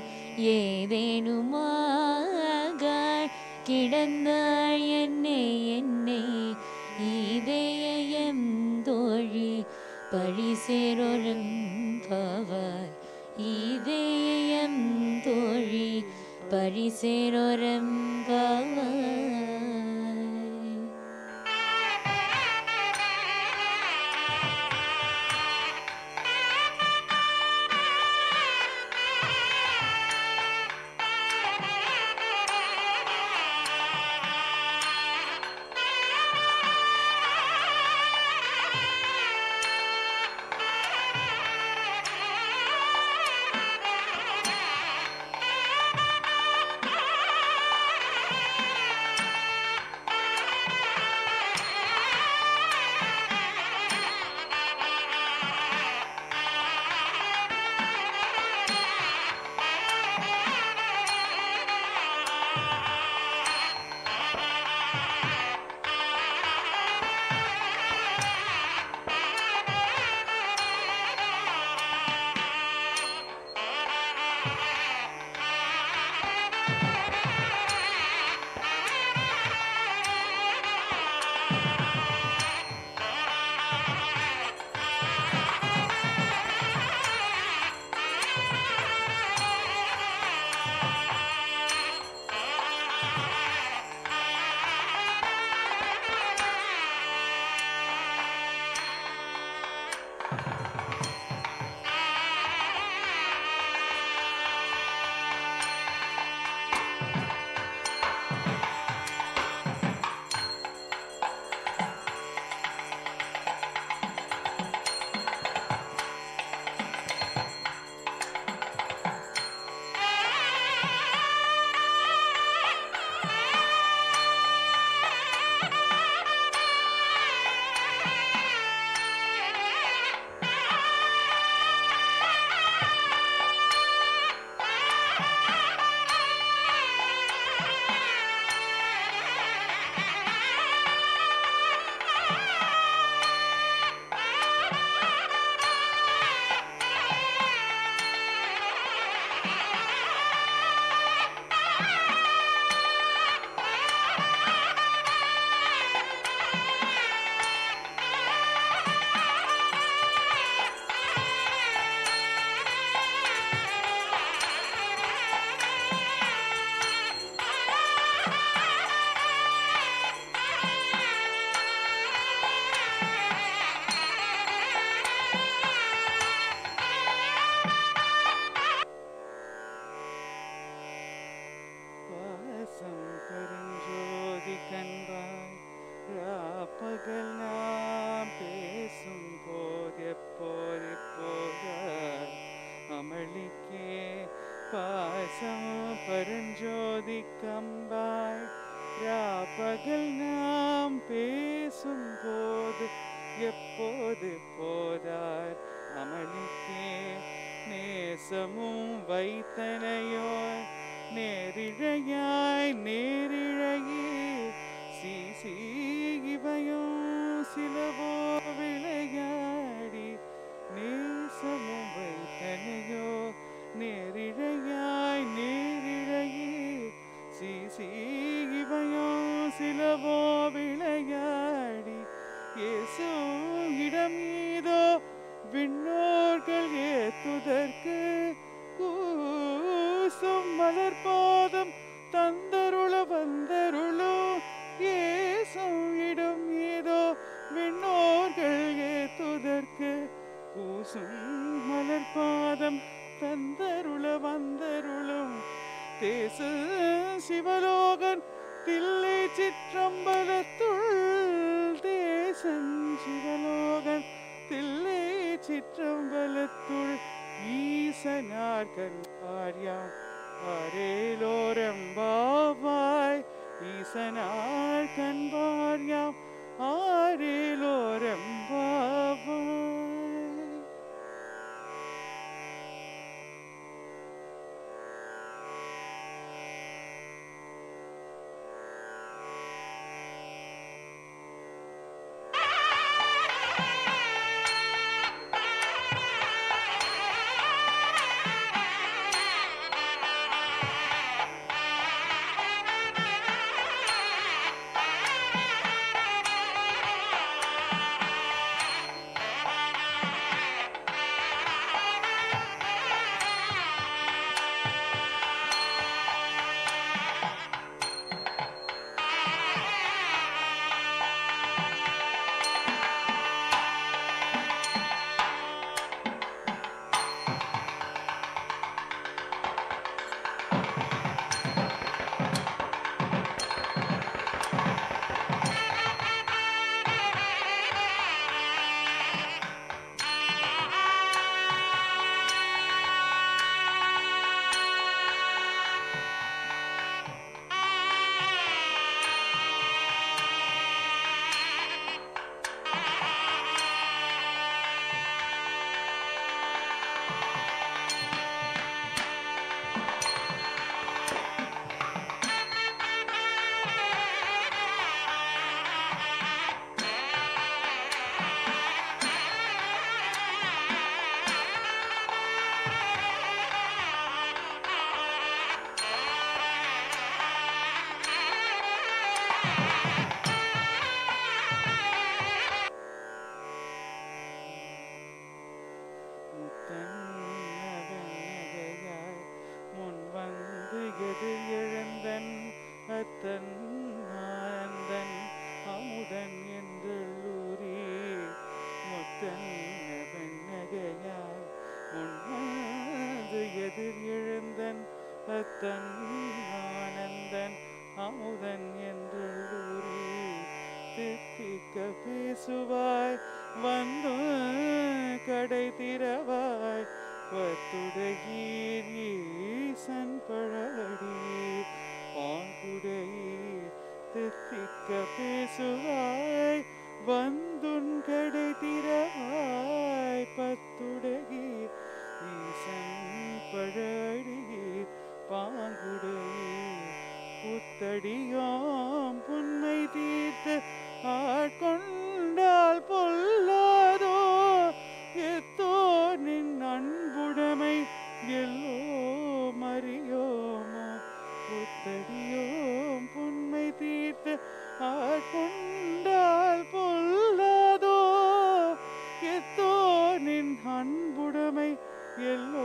ஏதேனுமாகாள் கிடந்தாள் என்னை என்னை இதயம் தோழி பழிசேரொரும் பாவாய் இதயம் தோழி பழிசேரொரும் பாவாய். ஆரேலோரெம்பாவாய் ஈசனார் கண்பார் யாம் ஆரேலோரெம்பாவாய். பேசுவாய் வந்து கடை திறவாய் பத்துடகீர் ஈசன் பழடி பாங்குடையீர் தித்திக்க பேசுவாய் வந்துன் கடை திறவாய் பத்துடகீர் ஈசன் பழடீர் பாங்குடையீர் புத்தடியாம் புன்மை தீர்த்து ஆட்கொண்டால் பொல்லாதோ எத்தோ நின் அன்புடைமை எல்லோ மறியோமோ புத்தடியோம் புன்மை தீர்த்து ஆட்கொண்டால் பொல்லாதோ எத்தோ நின் அன்புடைமை எல்லோ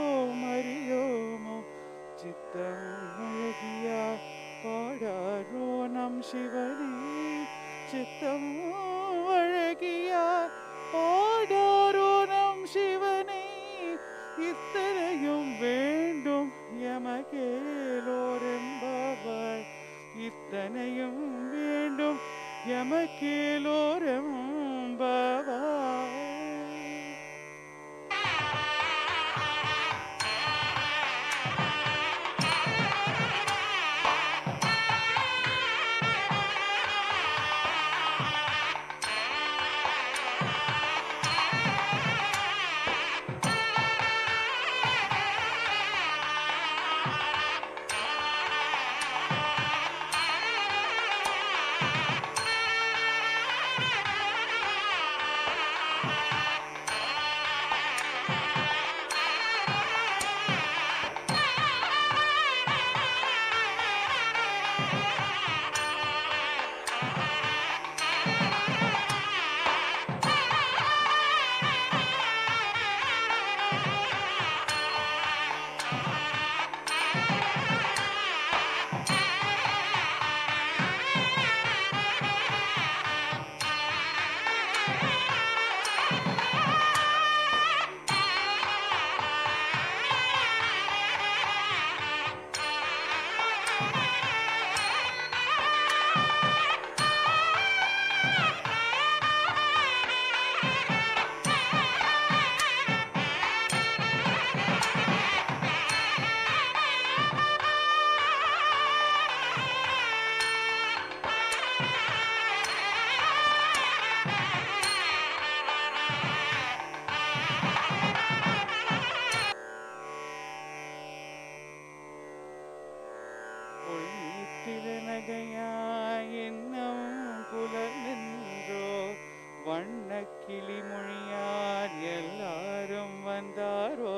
மறியோமோ சித்தம் அழகியா பாடாரோ நம் சிவனே சித்தம் அழகியா பாடாரோ நம் சிவனே இத்தனையும் வேண்டும் எமக்கேலோரெம்பாவாய் இத்தனையும் வேண்டும் எமக்கேலோரெம்பாவாய். வந்தாரோ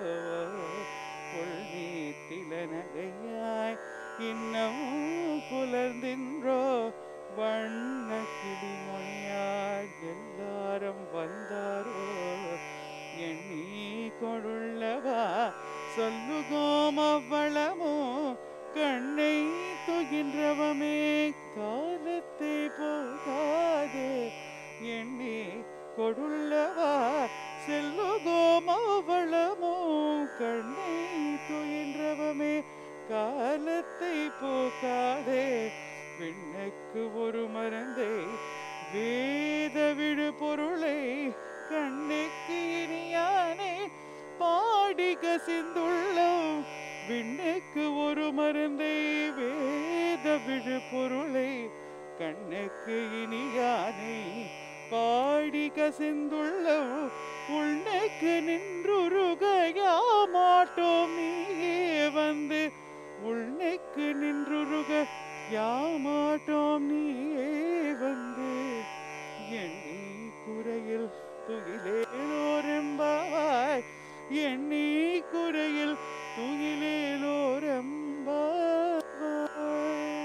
கொள்நீத்தில நகையாய் இன்னமும் புலர்ந்தின்றோ வண்ண கிளி மொழியாய் எல்லாரும் வந்தாரோ எண்ணி கொழுள்ளவா சொல்லுகோம் அவ்வளமோ கண்ணை துகின்றவமே காலத்தை போகாதே எண்ணி கொடுள்ளவா செல்லுகோம் அவ்வளமோ கண்ணை துயின்றவமே காலத்தை போக்காதே விண்ணுக்கு ஒரு மருந்தை வேத விடு பொருளை கண்ணுக்கு இனியானே பாடி கசிந்துள்ளோம் விண்ணுக்கு ஒரு மருந்தை வேத விடு பொருளை கண்ணுக்கு இனியானே பாடி கசிந்துள்ளோம் உள்நெக்கு நின்றுருகையா மாட்டோம் நீயே வந்து உள்நெக்கு நின்றுருக யாமாட்டோம் நீயே வந்து எண்ணி குறையில் துயிலேலோரெம்பாவாய் எண்ணி குறையில் துயிலேலோரெம்பாவாய்.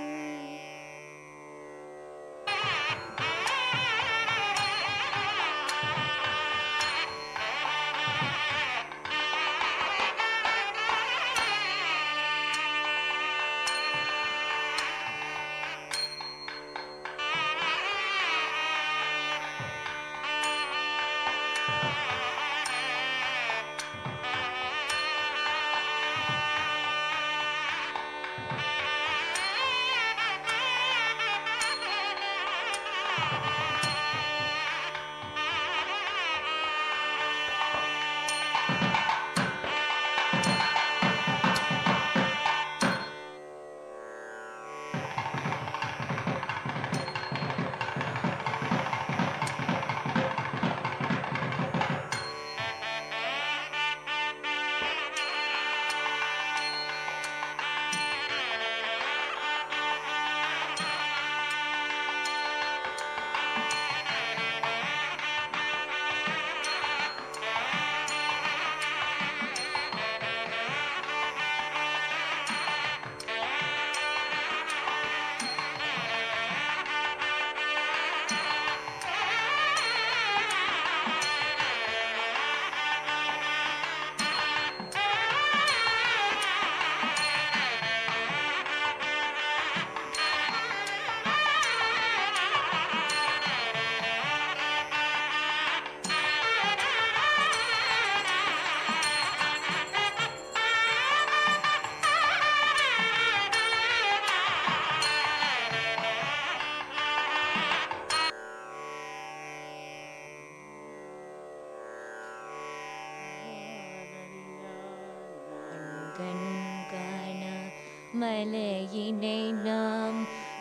மலையினை நாம்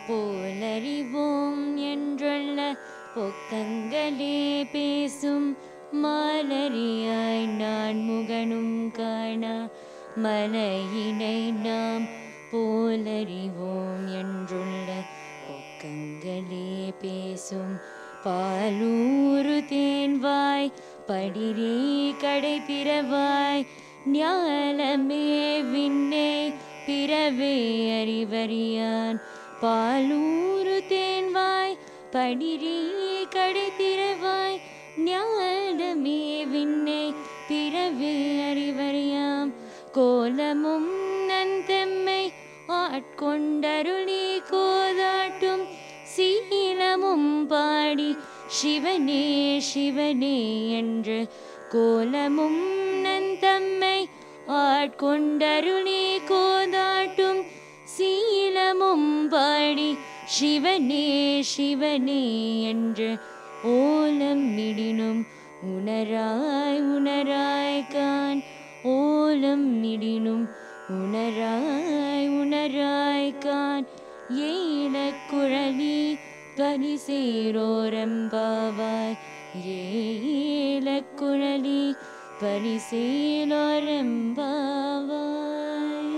போலறிவோம் என்றுள்ள பொக்கங்களே பேசும் மாலரியாய் நான் முகனும் காணா மலையினை நாம் போலறிவோம் என்றுள்ள பொக்கங்களே பேசும் பாலூரு தேன்வாய் படிரே கடை பிறவாய் ஞாலமே விண்ணே பிறவே அறிவறியான் பாலூரு தேன்வாய் படிரே கடை திறவாய் ஞானமே விண்ணே பிறவே அறிவறியாம் கோலமும் நந்தெம்மை ஆட்கொண்டருளி கோதாட்டும் சீலமும் பாடி சிவனே சிவனே என்று கோலமும் நந்தம்மை ஆட்கொண்டருளி கோதாட்டும் சீலமும் பாடி சிவனே சிவனே என்று ஓலம் மிடினும் உணராய் உணராய் கான் ஓலம் மிடினும் உணராய் உணராய் கான் ஏலக்குழலி பரிசேரோரம்பாவாய் ஏலக்குழலி பரிசேலோரம்பாவாய்.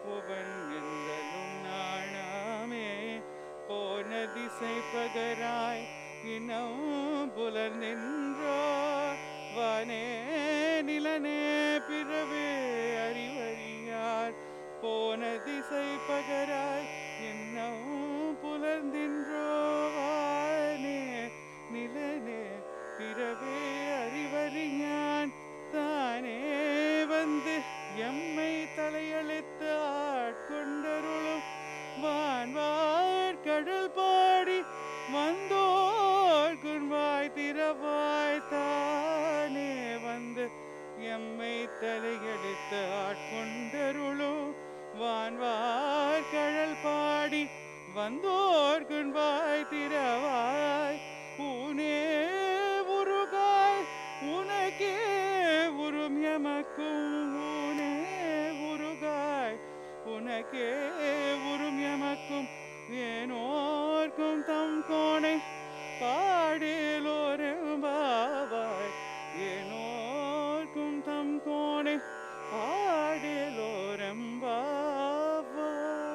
புவன் எந்தலும் நாணாமே போன திசை பகராய் இனம் புலர் நின்றோ வானே நிலனே பிறவே அறிவறியார் போன திசை பகராய் இன்னும் புலர்ந்தின்றோ வானே நிலனே பிறவே அறிவறியான் தானே வந்து எம்மை தலையளித்து ஆட்கொண்டருளும் வான்வார் கடல் பாடி வந்தோர் குன்வாய் திறவாய் தானே வந்து எம்மை தலையெடுத்து ஆட்கொண்டருளும் வான்வார் கடல் பாடி வந்தோர் குன்வாய் திறவாய் ஊனே உருகாய் உனக்கே உரும் எமக்கும் ஊனே உருகாய் உனக்கே உரும் எமக்கும் ஏனோர்க்கும் தம் கோணை பாடேலோரெம்பாவாய் ஏனோர்க்கும் தம் கோணை பாடேலோரெம்பாவாய்.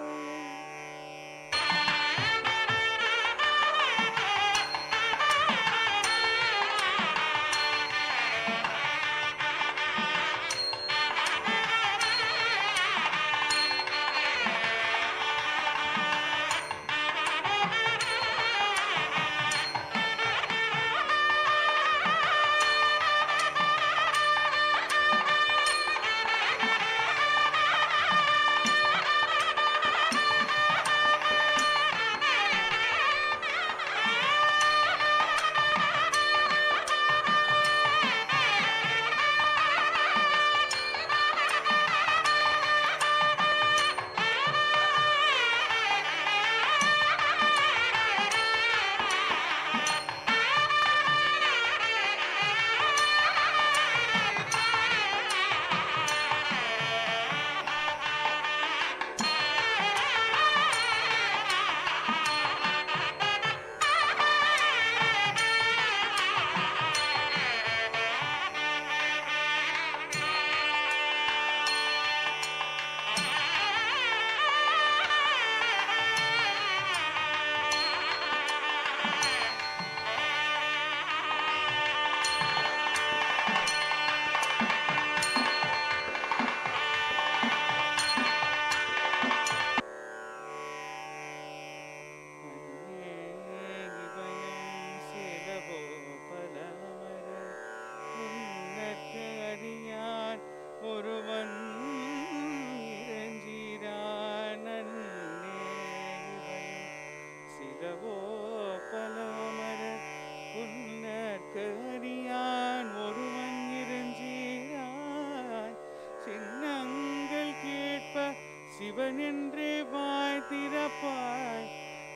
சிவனென்றே வாய் திறப்பாய்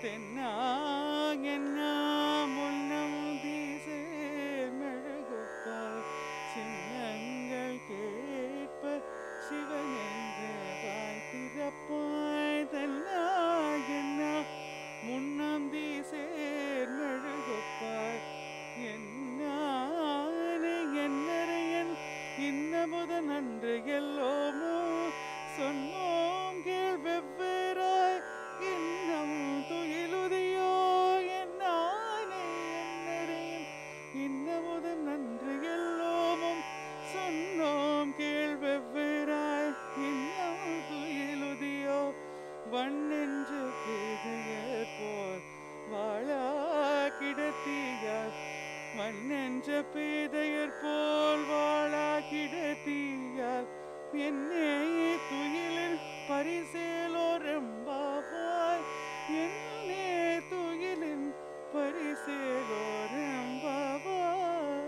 தென்னாகெல்லாம் முன்னம் தீசே மெழுகுப்பாய் சின்னங்கள் கேட்ப சிவனென்றே வாய் திறப்பாய் தென்னாகெல்லாம் முன்னம் தீசே மெழுகுப்பாய் என்னானே என்னரையன் இன்னமுத நன்று எல்லோமோ சொன்னோம் கேள் வெவ்வேறாய் இன்னும் துயிலுதியோ என்னானே என்னரையன் இன்னமுத நன்று எல்லோமும் சொன்னோம் கேள் வெவ்வேறாய் இன்னும் துயிலுதியோ வண்ணென்று பேதையர் போல் வாழா கிடத்தியார் மண்ணென்ற பேதையர் போல் வாழா கிடத்தியார் என்னே துயிலில் பரிசேலோரெம்பாவாய் என்னே துயிலின் பரிசேலோரெம்பாவாய்.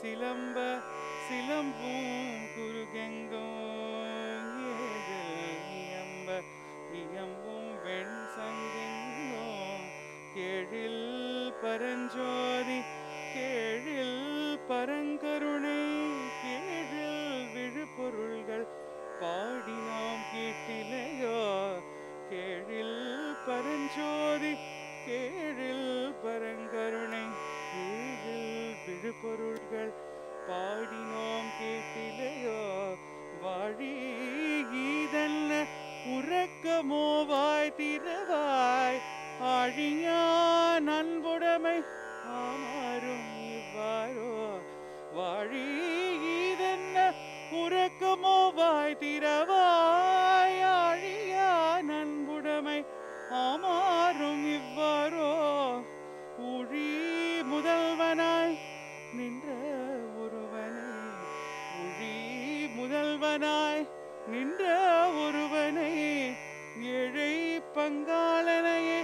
சிலம்ப சிலம்பும் குருகெங்கும் ஏழல் இயம்ப இயம்பும் வெண் சங்கெங்கும் கேழில் பரஞ்சோதி கேழில் பரங்கருணை கேழில் விழுப்பொருள்கள் பாடி நாம் கேட்டிலையோ கேழில் பரஞ்சோதி கேழில் பரங்கருணை கேழில் விழுப்பொருள்கள் பாடி நாம் கேட்டிலையோ வாழி ஈதல்ல உறக்கமோவாய் திரவாய் ஆழியான் அன்புடைமை ஆமாறும் இவ்வாறோ வாழி ஈதென்ன உறக்கமோவாய் திரவாய் ஆழியான் அன்புடைமை ஆமாறும் இவ்வாறோ ஊழி முதல்வனாய் நின்ற ஒருவனை ஊழி முதல்வனாய் நின்ற ஒருவனை ஏழை பங்காளனையே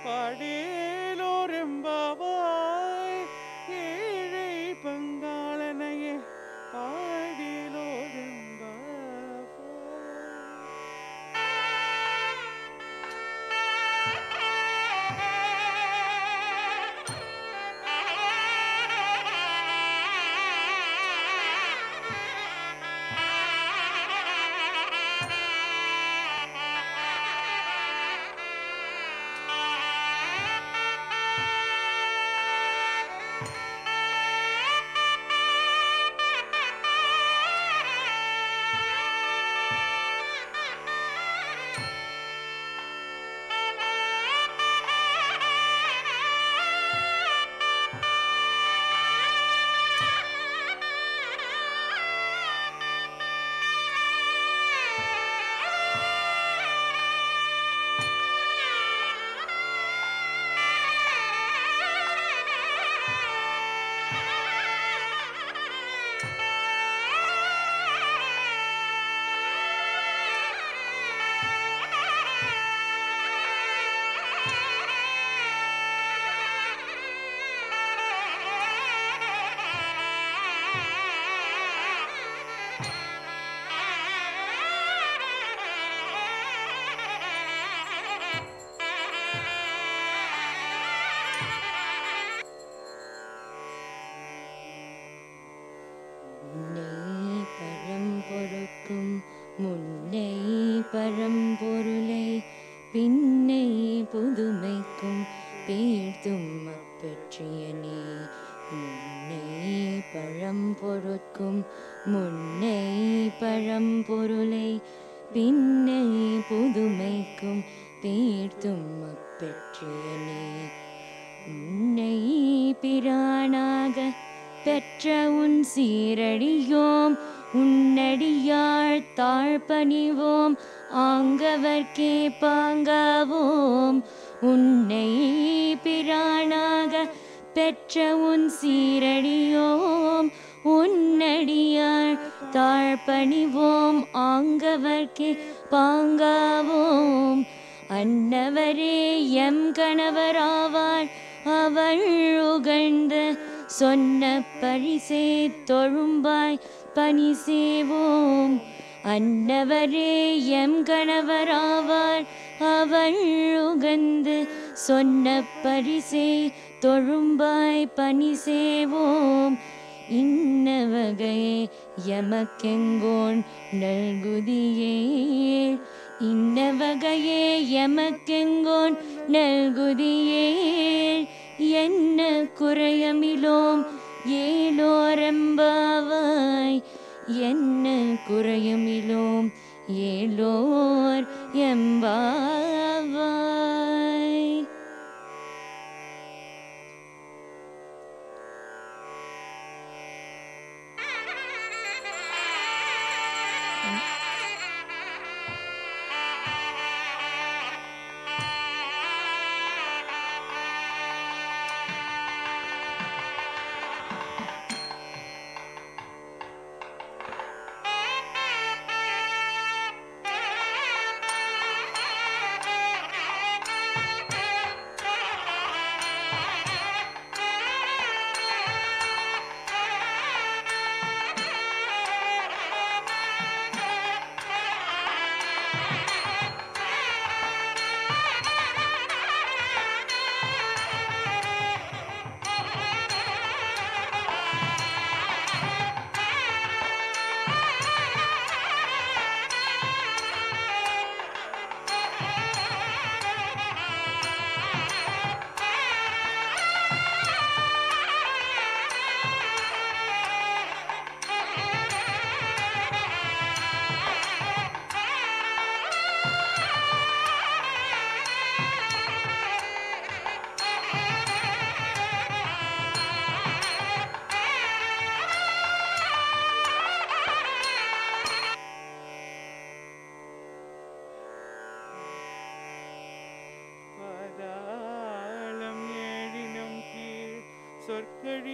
பாடேலோரெம்பாவாய் ஏழை பங்காளனையே பாடேலோரெம்பாவாய். பரம்பொருளை பின்னை புதுமைக்கும் பேர்த்தும் அப்பற்றியனே முன்னை பழம்பொருட்கும் முன்னை பழம்பொருளை பின்னை புதுமைக்கும் பேர்த்தும் அப்பற்றியனே உன்னை பிரானாக பெற்ற உன் சீரடியோம் உன்னடியாள் தாழ்பணிவோம் ஆங்கவர்க்கே பாங்காவோம் உன்னை பிரானாக பெற்ற உன் சீரடியோம் உன்னடியாள் தாழ்பணிவோம் ஆங்கவர்க்கே பாங்காவோம் அன்னவரே எம் கணவராவாள் அவள் உகழ்ந்த சொன்ன பரிசே தொழும்பாய் பணி செய்வோம் அன்னவரே எம் கணவராவாள் அவள் உகந்து சொன்ன பரிசே தொழும்பாய் பணி செய்வோம் இன்ன வகையே எமக்கெங்கோன் நல்குதியே இன்ன வகையே எமக்கெங்கோன் நல்குதியே என்ன குறையமிலோம் ஏலோரெம்பாவாய் என்ன குறையமிலோம் ஏலோர் எம்பாவாய்.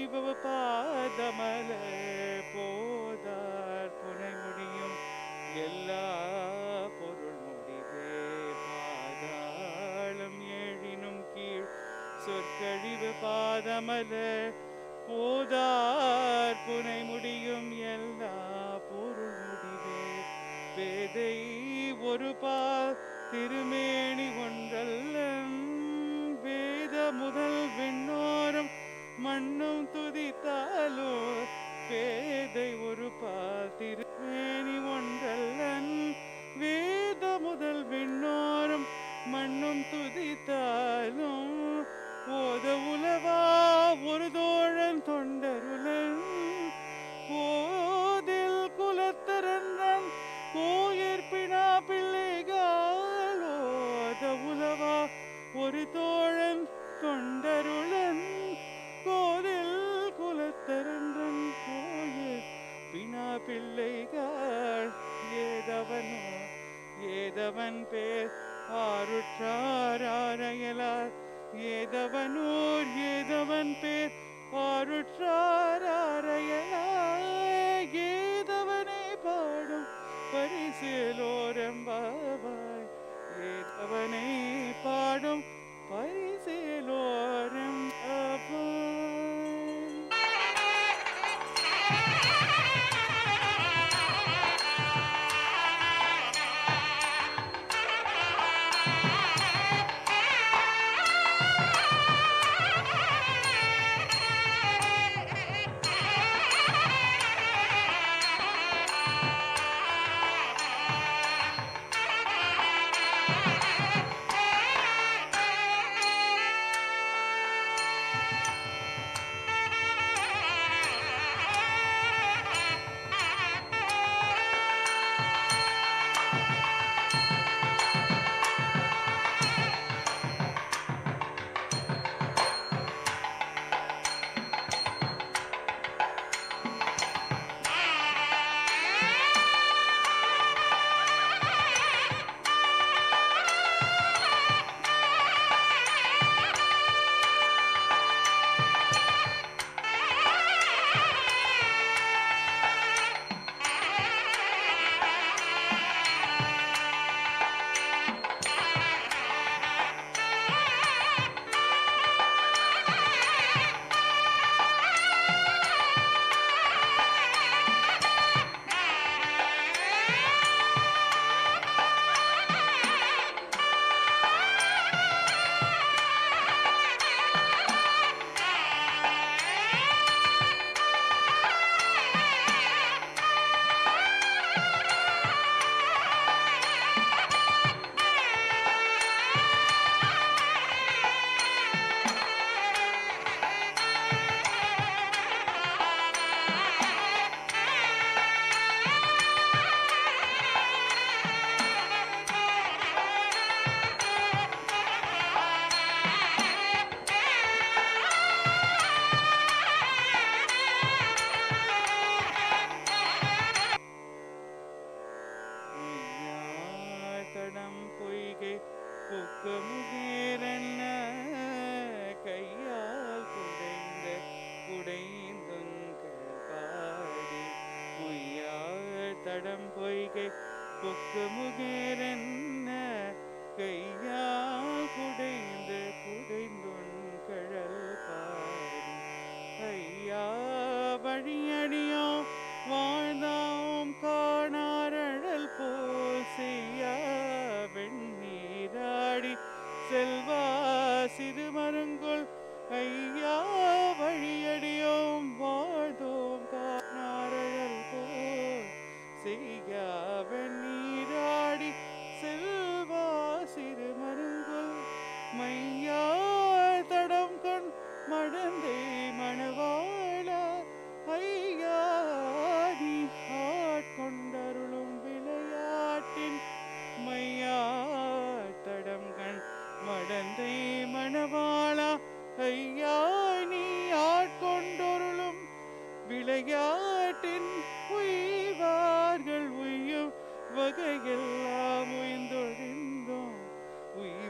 சொற்கழிவு பாதமல போதார் புனை முடியும் எல்லா பொருள் முடிவே பாதாளம் ஏழினும் கீழ் சொற்கழிவு பாதமல போதார் புனை முடியும் எல்லா பொருள் முடிவே பேதை ஒரு திருமேனி ஒன்றல்ல வேத முதல் விண்ணோரும் மண்ணும் துதித்தாலோ பேதை ஒரு திருமேனி ஒன்றல்லன் வேத முதல் விண்ணோரும் மண்ணும் துதித்தாலும் ஓத உலவா ஒரு தோழன் தொண்டருளன் போதில் குலத்தரந்தன் கோயிற்பினா பிள்ளைகள் ஓத உலவா ஒரு தோழன் தொண்டருளன் கோதில் குலத்தரந்தன் கோயில் பினா பிள்ளைகள் ஏதவனோ ஏதவன் பேர் ஆருற்றாரையலார் ஏதவனூர் ஏதவன் பேர் ஆருற்றாரையலார் ஏதவனை பாடும் பரிசேலோரம்பாவாய் ஏதவனை பாடும் பரிசேலோரம்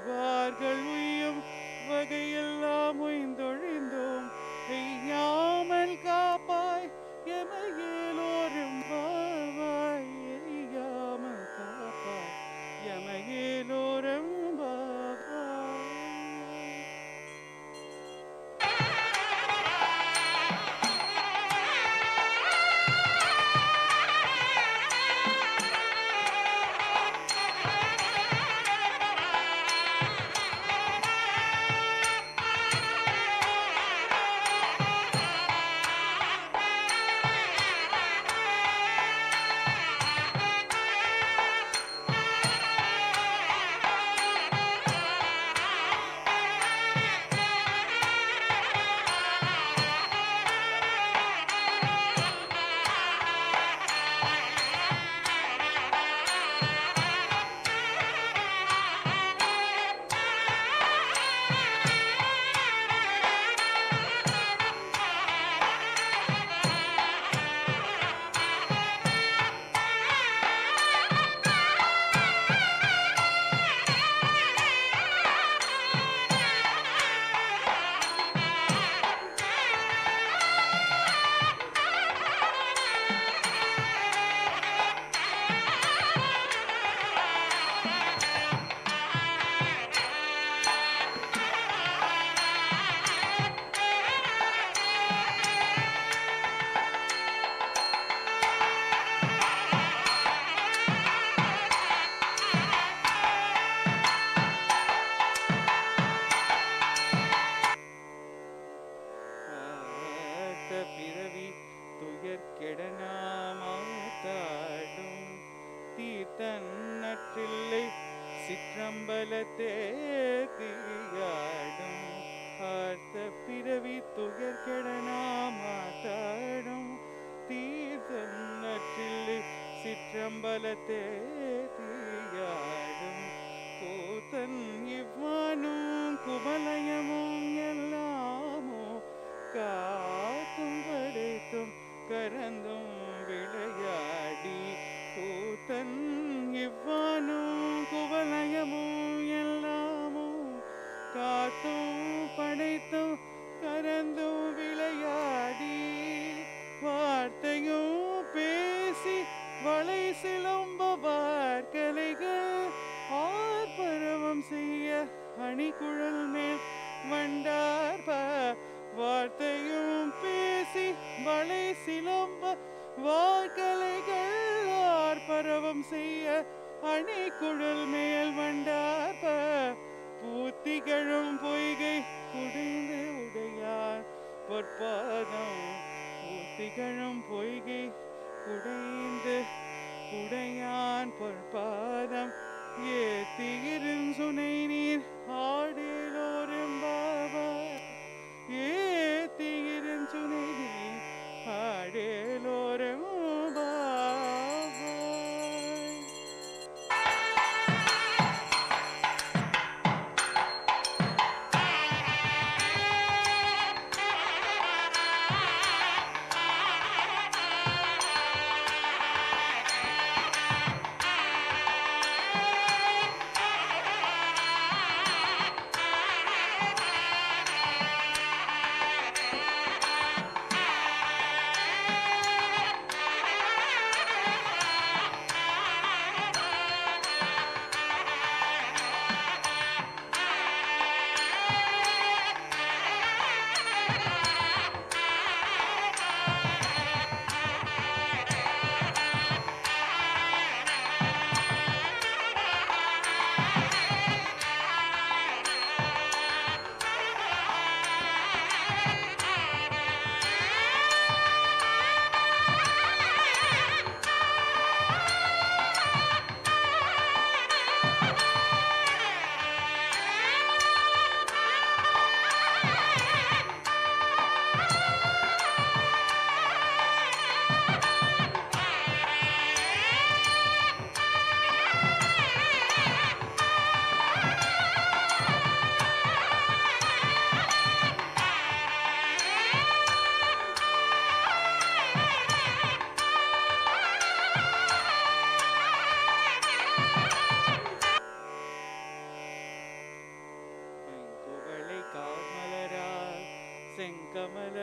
வகையெல்லாம் உய்ந்தொழிந்தோம் ஐயாம சிற்றம்பலத்தேத்தியாடும் ஆர்த்த பிறவி துயர்கெட நாமாத்தாடும் தீர்த்தன்னற்றில் சிற்றம்பலத்தேத்தியாடும் கூத்தன் இவ்வானும் குவலயமும் எல்லாமோ காத்தும் படைத்தும் கரந்தும் விளையாடி கூத்தன் இவ்வானும் குவலயமும் எல்லாமோ காத்தும் படைத்தும் கரந்தும் விளையாடி வார்த்தையும் பேசி வளை சிலம்ப வார்கலைகள் ஆர்ப்பரவம் செய்ய அணிகுழல் மேல் வண்டார்ப வார்த்தையும் பேசி வளை சிலம்ப வார்கலைகள் ஆர்ப்பரவம் செய்ய அணிகுழல் மேல் வண்டார்ப பூத்திகழும் பொய்கை குடைந்து உடையார் பொற்பாதம் பூத்திகழும் பொய்கை குடைந்து உடையான் பொற்பாதம் ஏத்தியிரும் சுனை நீர் ஆடேலோரெம்பாவாய் ஏத்தியிரும் சுனை நீர் ஆடேலோரெம்பாவாய். செங்கமல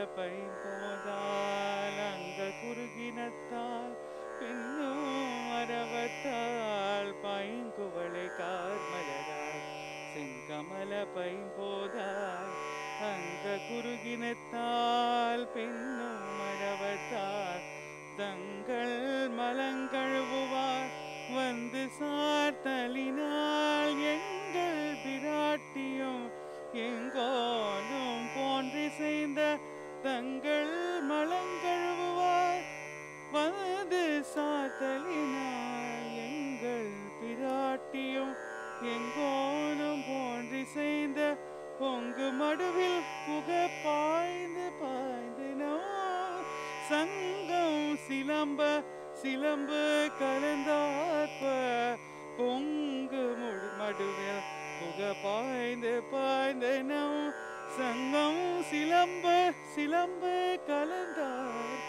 பைம்போதால் அங்க குறுகினத்தால் பின்னும் அரவத்தால் பைங்குவளை கார்மலரால் செங்கமல பைம்போதால் அங்க குறுகினத்தால் பின்னும் அரவத்தால் தங்கள் மலங்கழுவுவார் வந்து சார்த்தலினால் எங்கள் பிராட்டியும் எங்கோனும் போன்றிசைந்த தங்கள் மலங்கழுவுவார் வந்து சாத்தலினால் எங்கள் பிராட்டியும் எங்கோனும் போன்றிசைந்த பொங்கு மடுவில் புக பாய்ந்து பாய்ந்து நோ சங்கம் சிலம்ப சிலம்பு கலந்தாற்ப பொங்கு மடுவில் புக பாய்ந்து பாய்ந்து நம் சங்கம் சிலம்ப சிலம்பு கலந்தாற்ப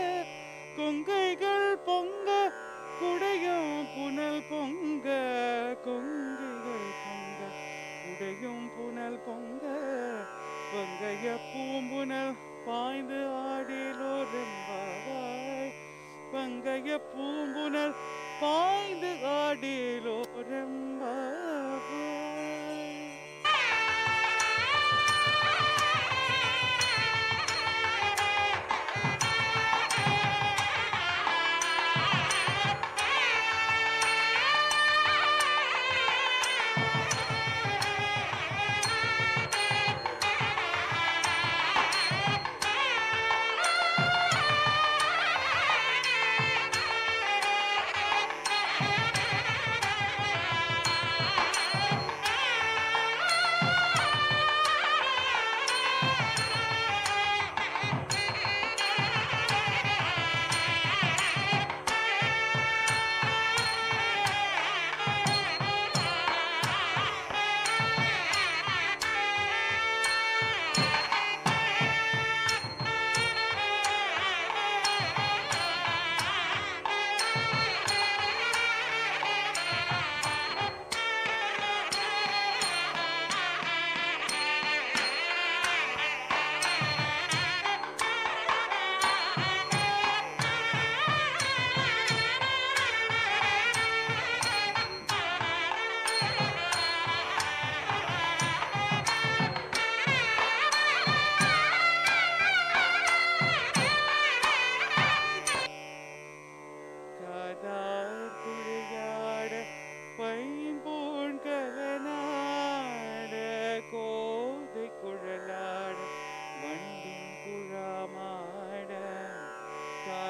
கொங்கைகள் பொங்க குடையும் புனல் பொங்க கொங்கைகள் பொங்க குடையும் புனல் பொங்க பொங்கைய பூம்புனல் பாய்ந்து ஆடேலோரெம்பாவாய் பங்கைய பூம்புனல் பாய்ந்து ஆடேலோரெம்பாவாய்.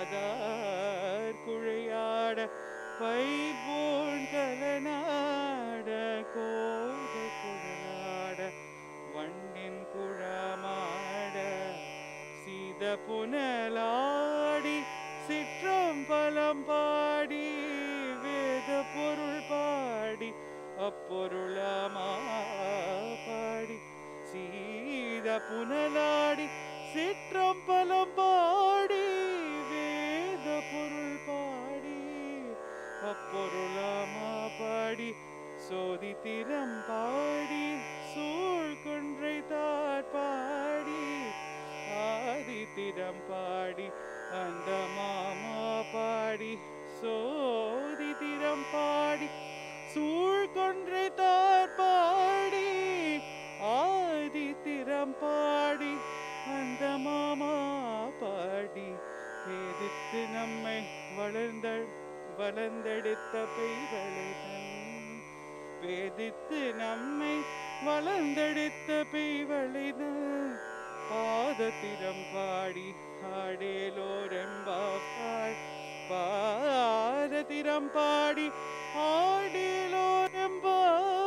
பாதார் குழையாட பைபோன் கலனாட கோத குழலாட வண்டின் குழமாட சீத புனலாடி சிற்றம்பலம் பாடி வேத பொருள் பாடி அப்பொருளாமா பாடி சீத புனலாடி சிற்றம்பலம் பாடி வேத பொருள் பாடி அப்பொருளாமா பாடி சோதி திறம் பாடி சூழ் கொன்றை தார் பாடி ஆதி திறம் பாடி அந்த மாமா பாடி சோதி திறம் பாடி சூழ் கொன்றை தார் பாடி ஆதி திறம் பாடி அந்த மாமா பாடி வேதித்து நம்மை வளர்ந்தெடுத்த பெய்களை வேதித்து நம்மை வளர்ந்தெடுத்த பெய்வளைதன் பாதத்திரம் பாடி ஆடேலோரெம்பாய் பாதத்திரம் பாடி ஆடேலோரெம்பாய்.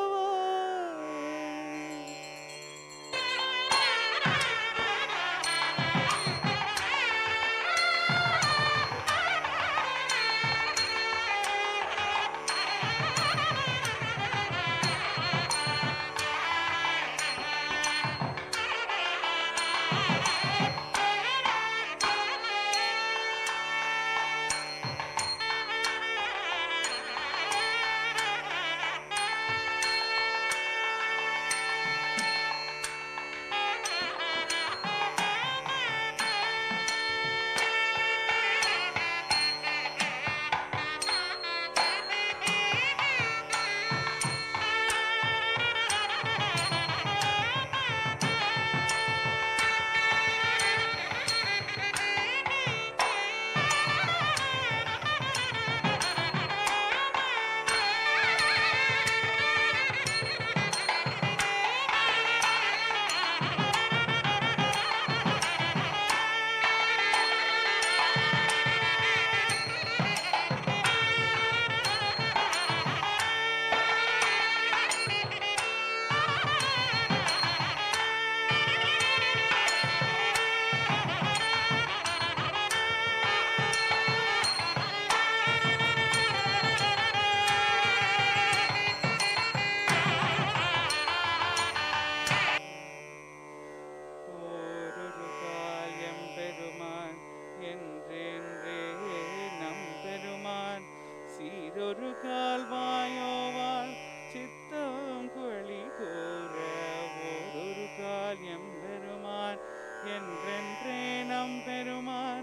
சீரொரு கால்வாயோவாள் சித்தம் கொளி கூற ஓரொரு கால் எம்பெருமான் என்றென்றே நம் பெருமான்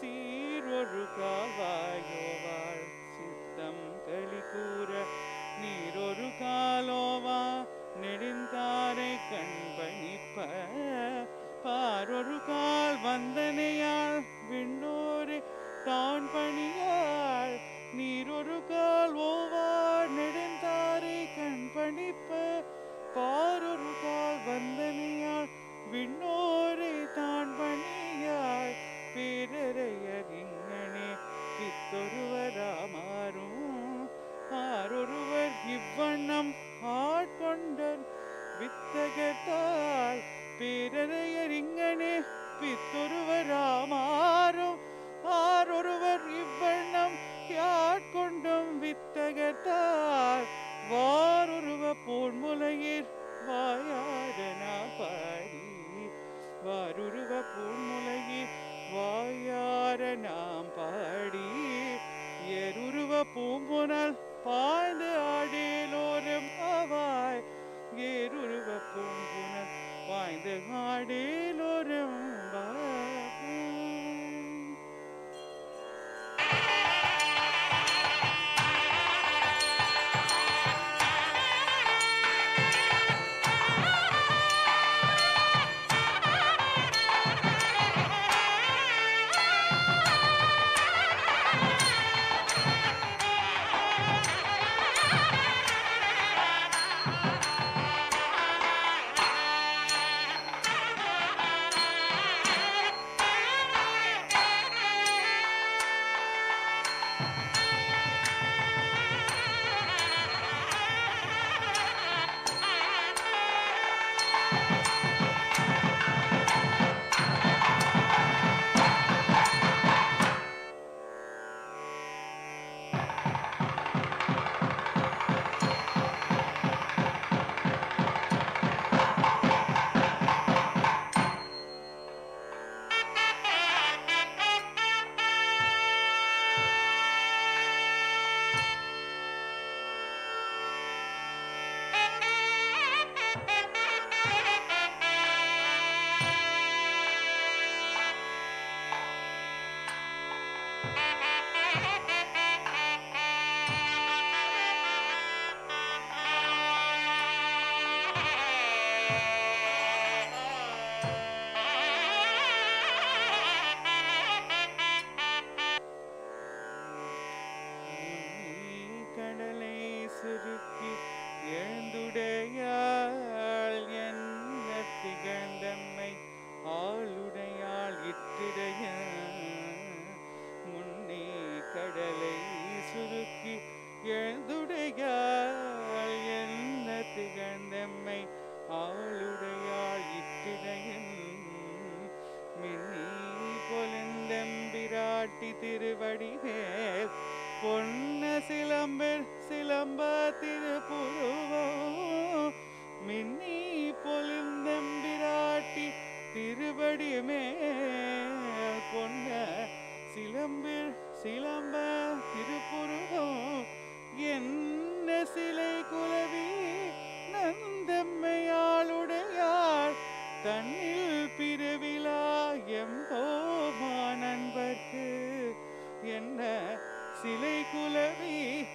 சீரொரு கால்வாயோவாள் சித்தம் களி கூற நீரொரு காலோவா நெடுந்தாரை கண்பணிப்ப பாரொரு கால் வந்தனையாள் விண்ணோரே தான் பணியாள் நீரொரு கால் ஓவார் நெடுந்தாரை கண்பணிப்ப பாரொரு கால் வந்தனையாள் விண்ணோரை தான் பணியாள் பேரறையறிஞனே பித்தொருவராமாறும் ஆரொருவர் இவ்வண்ணம் ஆட்கொண்டன் வித்தகத்தால் பேரறையறிஞனே பித்தொருவராமாறும் ஆரொருவர் இவ்வண்ணம் யாட்கொண்டும் வித்தகத்தால் வாரொருவ பூன்முலையீர் வாயாடனா பாடி வாருருவ பூன்முலையீர் வாயார நாம் பாடி ஏருருவ பூம்புனல் பாய்ந்து ஆடேலோரம் ஆவாய் ஏருருவ பூம்புனல் பாய்ந்து ஆடேலோரம் கொதாட்டி திருவடி மேல் பொன்ன சிலம்பர் சிலம்ப திருப்புருவம் மின்னி பொலிந்தம்பிராட்டி திருவடி மேல் பொன்ன சிலம்பில் சிலம்ப திருப்புருவம் என்ன சிலை குலவி நந்தம்மையாளுடையாள் தன்னில் பிறவிலா எம்போமா நண்பர்க்கு என்ன சிலை குலவி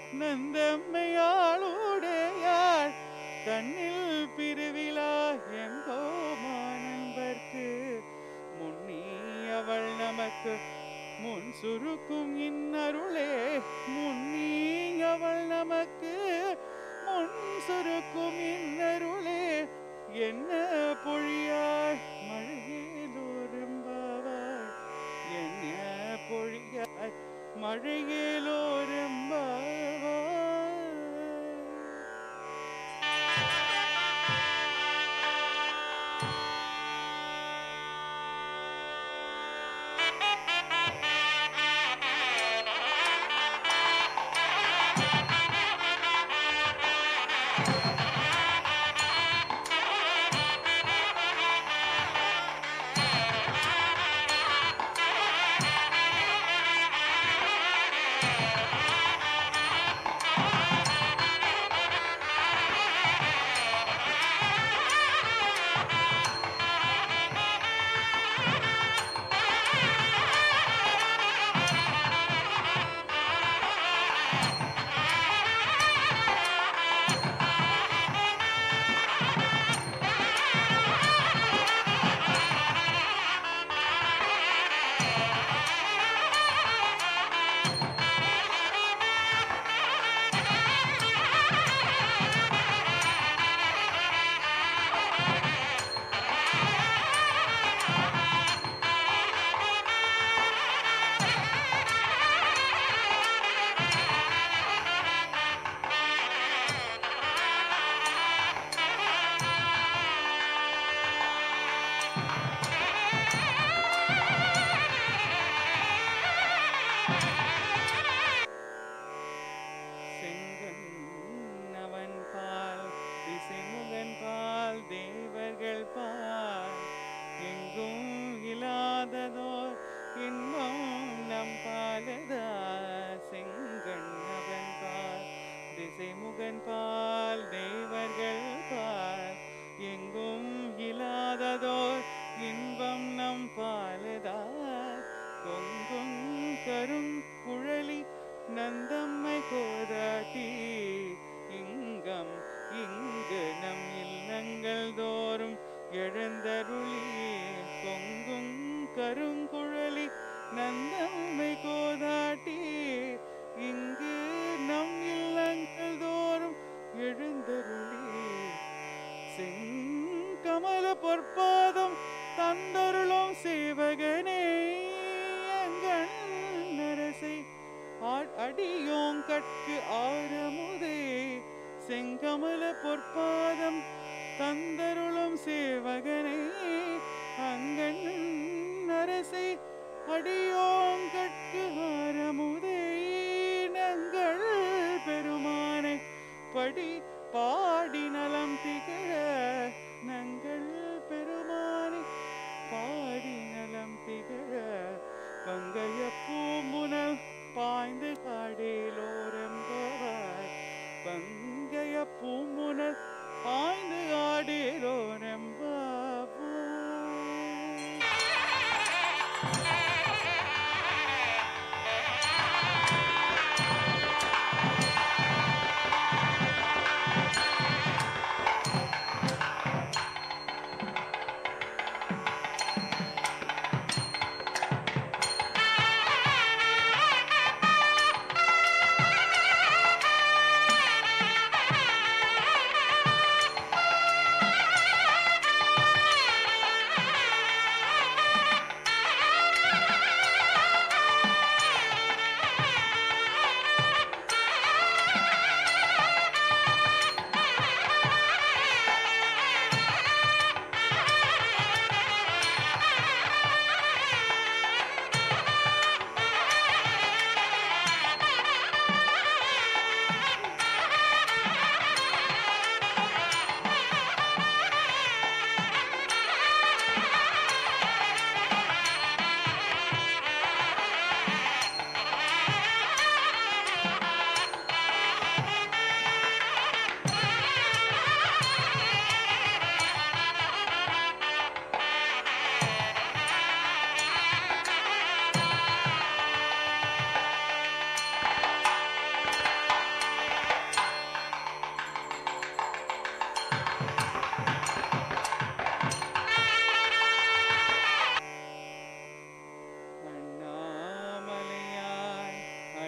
நந்தம்மையாளுடையாள் தன்னில் பிறவிலா எம்போமா நண்பர்க்கு முன்னி அவள் நமக்கு முன் சுருக்கும் இன்னருளே முன்னி அவள் நமக்கு முன் சுருக்கும் இன்னருளே என்ன பொழியாய் மழையிலோரும்பாவாய் என்ன பொழியாய் மழையிலோரும்பாவாய்.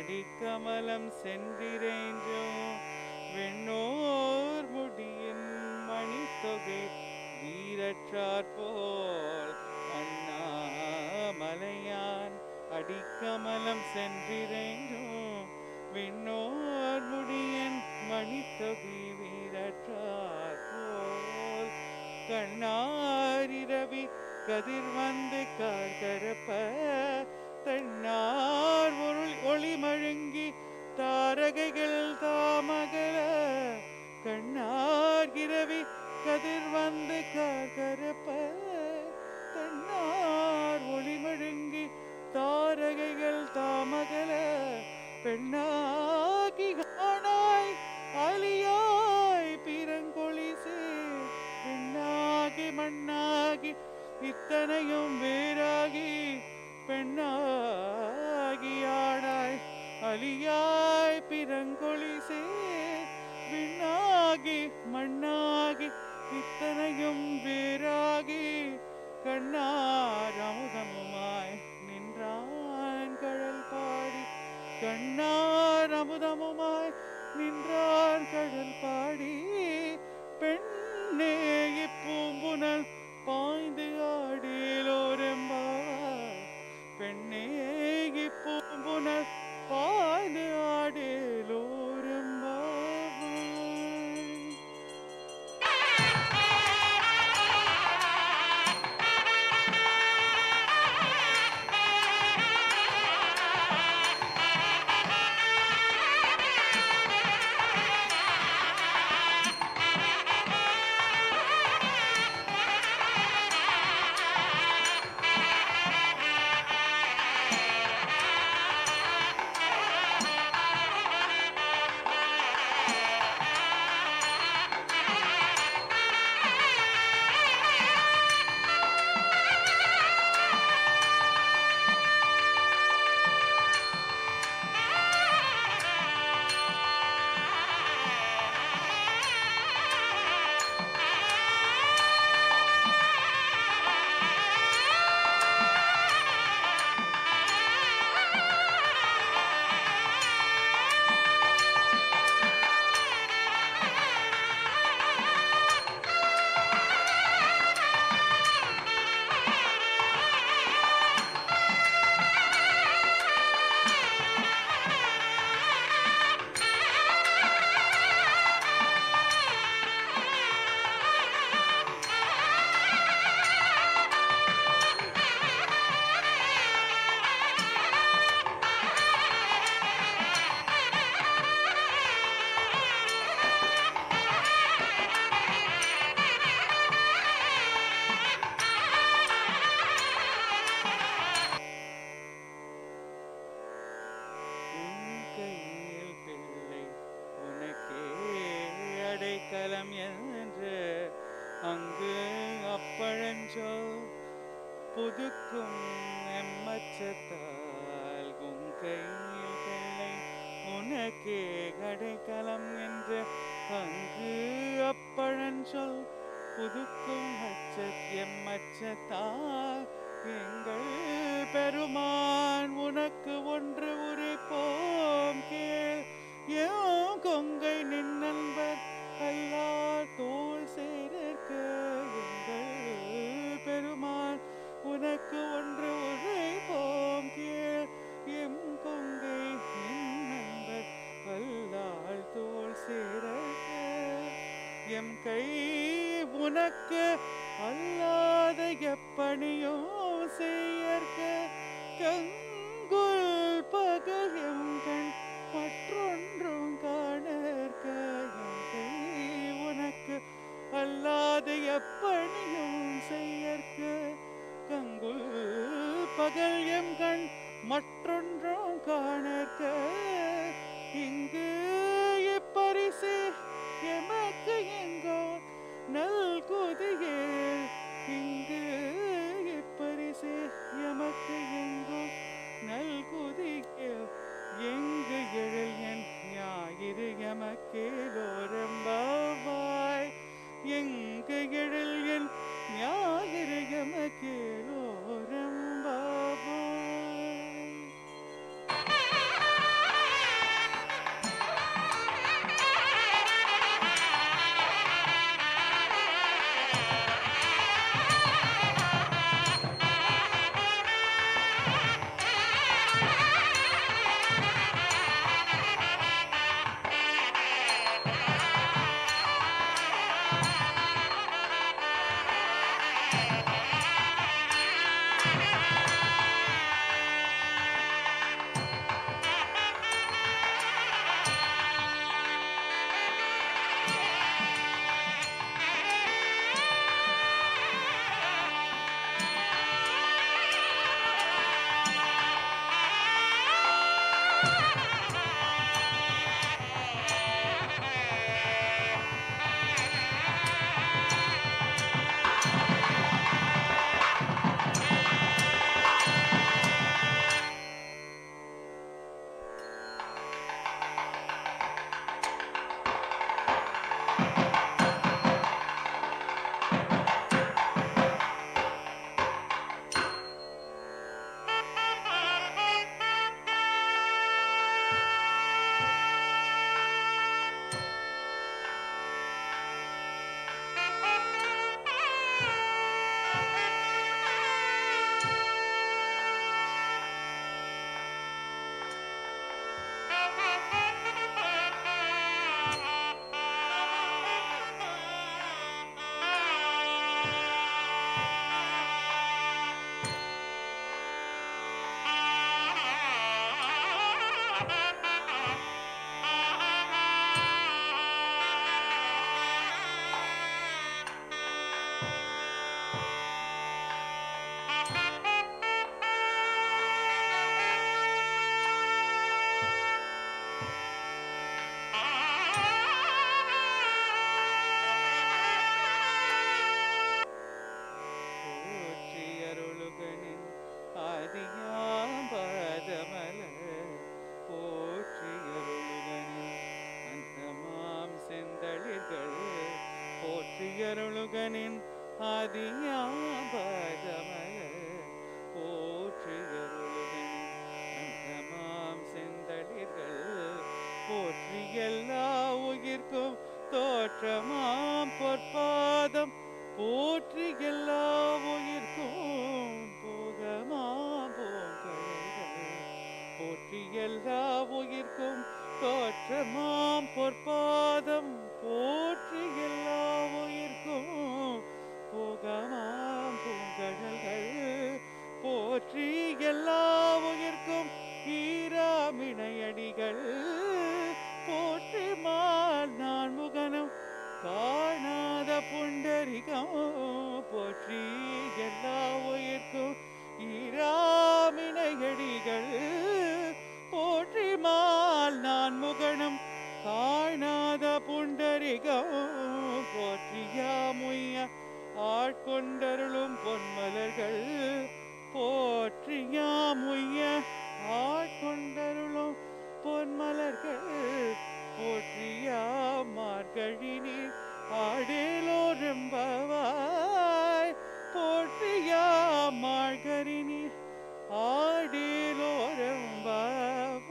அடிக்கமலம் சென்றிரேஞ்சோம் வெண்ணோர் முடியின் மணித்தொகை வீரற்றார் போல் அண்ணாமலையான் அடிக்கமலம் சென்றிரேஞ்சோம் விண்ணோர் முடியின் மணித்தொகை வீரற்றார் போல் கண்ணாரிரவி கதிர் வந்து கார்கரப்ப தன்னார் ஒளி மழுங்கி தாரகைகள் தாமகல கண்ணார் இரவி கதிர் வந்து கார்கரப்ப தன்னார் ஒளி மழுங்கி தாரகைகள் தாமகல பெண்ணாகி காணாய் அலியாய் பிறங்கொழிசே பெண்ணாகி மண்ணாகி இத்தனையும் வேறாகி பெண்ணாகி ஆடாய் அலியாய் பிறங்கொழிசே விண்ணாகி மண்ணாகி இத்தனையும் வேறாகி கண்ணார் அமுதமுமாய் நின்றான் கழல் பாடி கண்ணார் அமுதமுமாய் நின்றான் கழல் பாடி பெண்ணே இப்பூம்புனல் பாய்ந்து ஆடேலோரெம்பாவாய் பெண்ணே இப்பூம்புனல் பாய்ந்து ஆடேலோரெம்பாவாய். அடைக்கலம் என்று அங்கு அப்பழஞ்சொல் புதுக்கும் எம்மச்சத்தால் உங்கையில் பிள்ளை உனக்கே அடைக்கலம் என்று அங்கு அப்பழஞ்சொல் புதுக்கும் எம்மச்சத்தால் எங்கள் பெருமான் உனக்கு ஒன்று உரைப்போம் கேள் ஏன் கொங்கை நின் நண்பர் அல்லார் தோல் சேரற்க எங்கள் பெருமான் உனக்கு ஒன்று உரைப்போம் கேள் எம் கொங்கை நின் நண்பர் அல்லார் தோல் சேரற்க எம் கை உனக்கு அல்லாத எப்பணியும் செய்யற்க கங்குல் பகல் எம் கண் மற்றொன்றும் காணற்க எம் கை உனக்கு அல்லாத எப்பணியும் செய்யற்க கங்குல் பகல் எம் கண் மற்றொன்றும் காணற்க இங்கு இப்பரிசு எமக்கு எங்கோ நல் குதியே இங்கு இப்பரிசு எமக்கு எங்கோ நல் குதியே எங்கு எழில் என் ஞாயிறு எமக்கேலோரம்பாவாய் எங்கு எழில் என் ஞாயிறு எமக்கேலோரம்பாவாய். முகனின் ஆதியாபதமல போற்றியருளுதனின் அந்தமாம் செந்தளிர்கள் போற்றி எல்லா உயிர்க்கும் தோற்றமாம் பொற்பாதம் போற்றி எல்லா உயிர்க்கும் போகமாம் போங்கழைகள் போற்றி எல்லா உயிர்க்கும் தோற்றமாம் பொற்பாதம் போற்றி எல்லா உயிர்க்கும் போகமாம் பூங்கடல்கள் போற்றி எல்லா உயிர்க்கும் ஈராமிணையடிகள் போற்றி மால் நான் முகனும் காணாத புண்டரிகம் போற்றி எல்லா உயிர்க்கும் ஈராமிணையடிகள் போற்றி மால் நான் முகனும் காணாத புண்டரிகம் போற்றியாமுய்ய ஆட்கொண்டருளும் பொன்மலர்கள் போற்றியாமுய்ய ஆட்கொண்டருளும் பொன்மலர்கள் போற்றியா மார்கழினி ஆடேலோரெம்பவாய் போற்றியா மார்கழினி ஆடேலோரெம்பவாய்.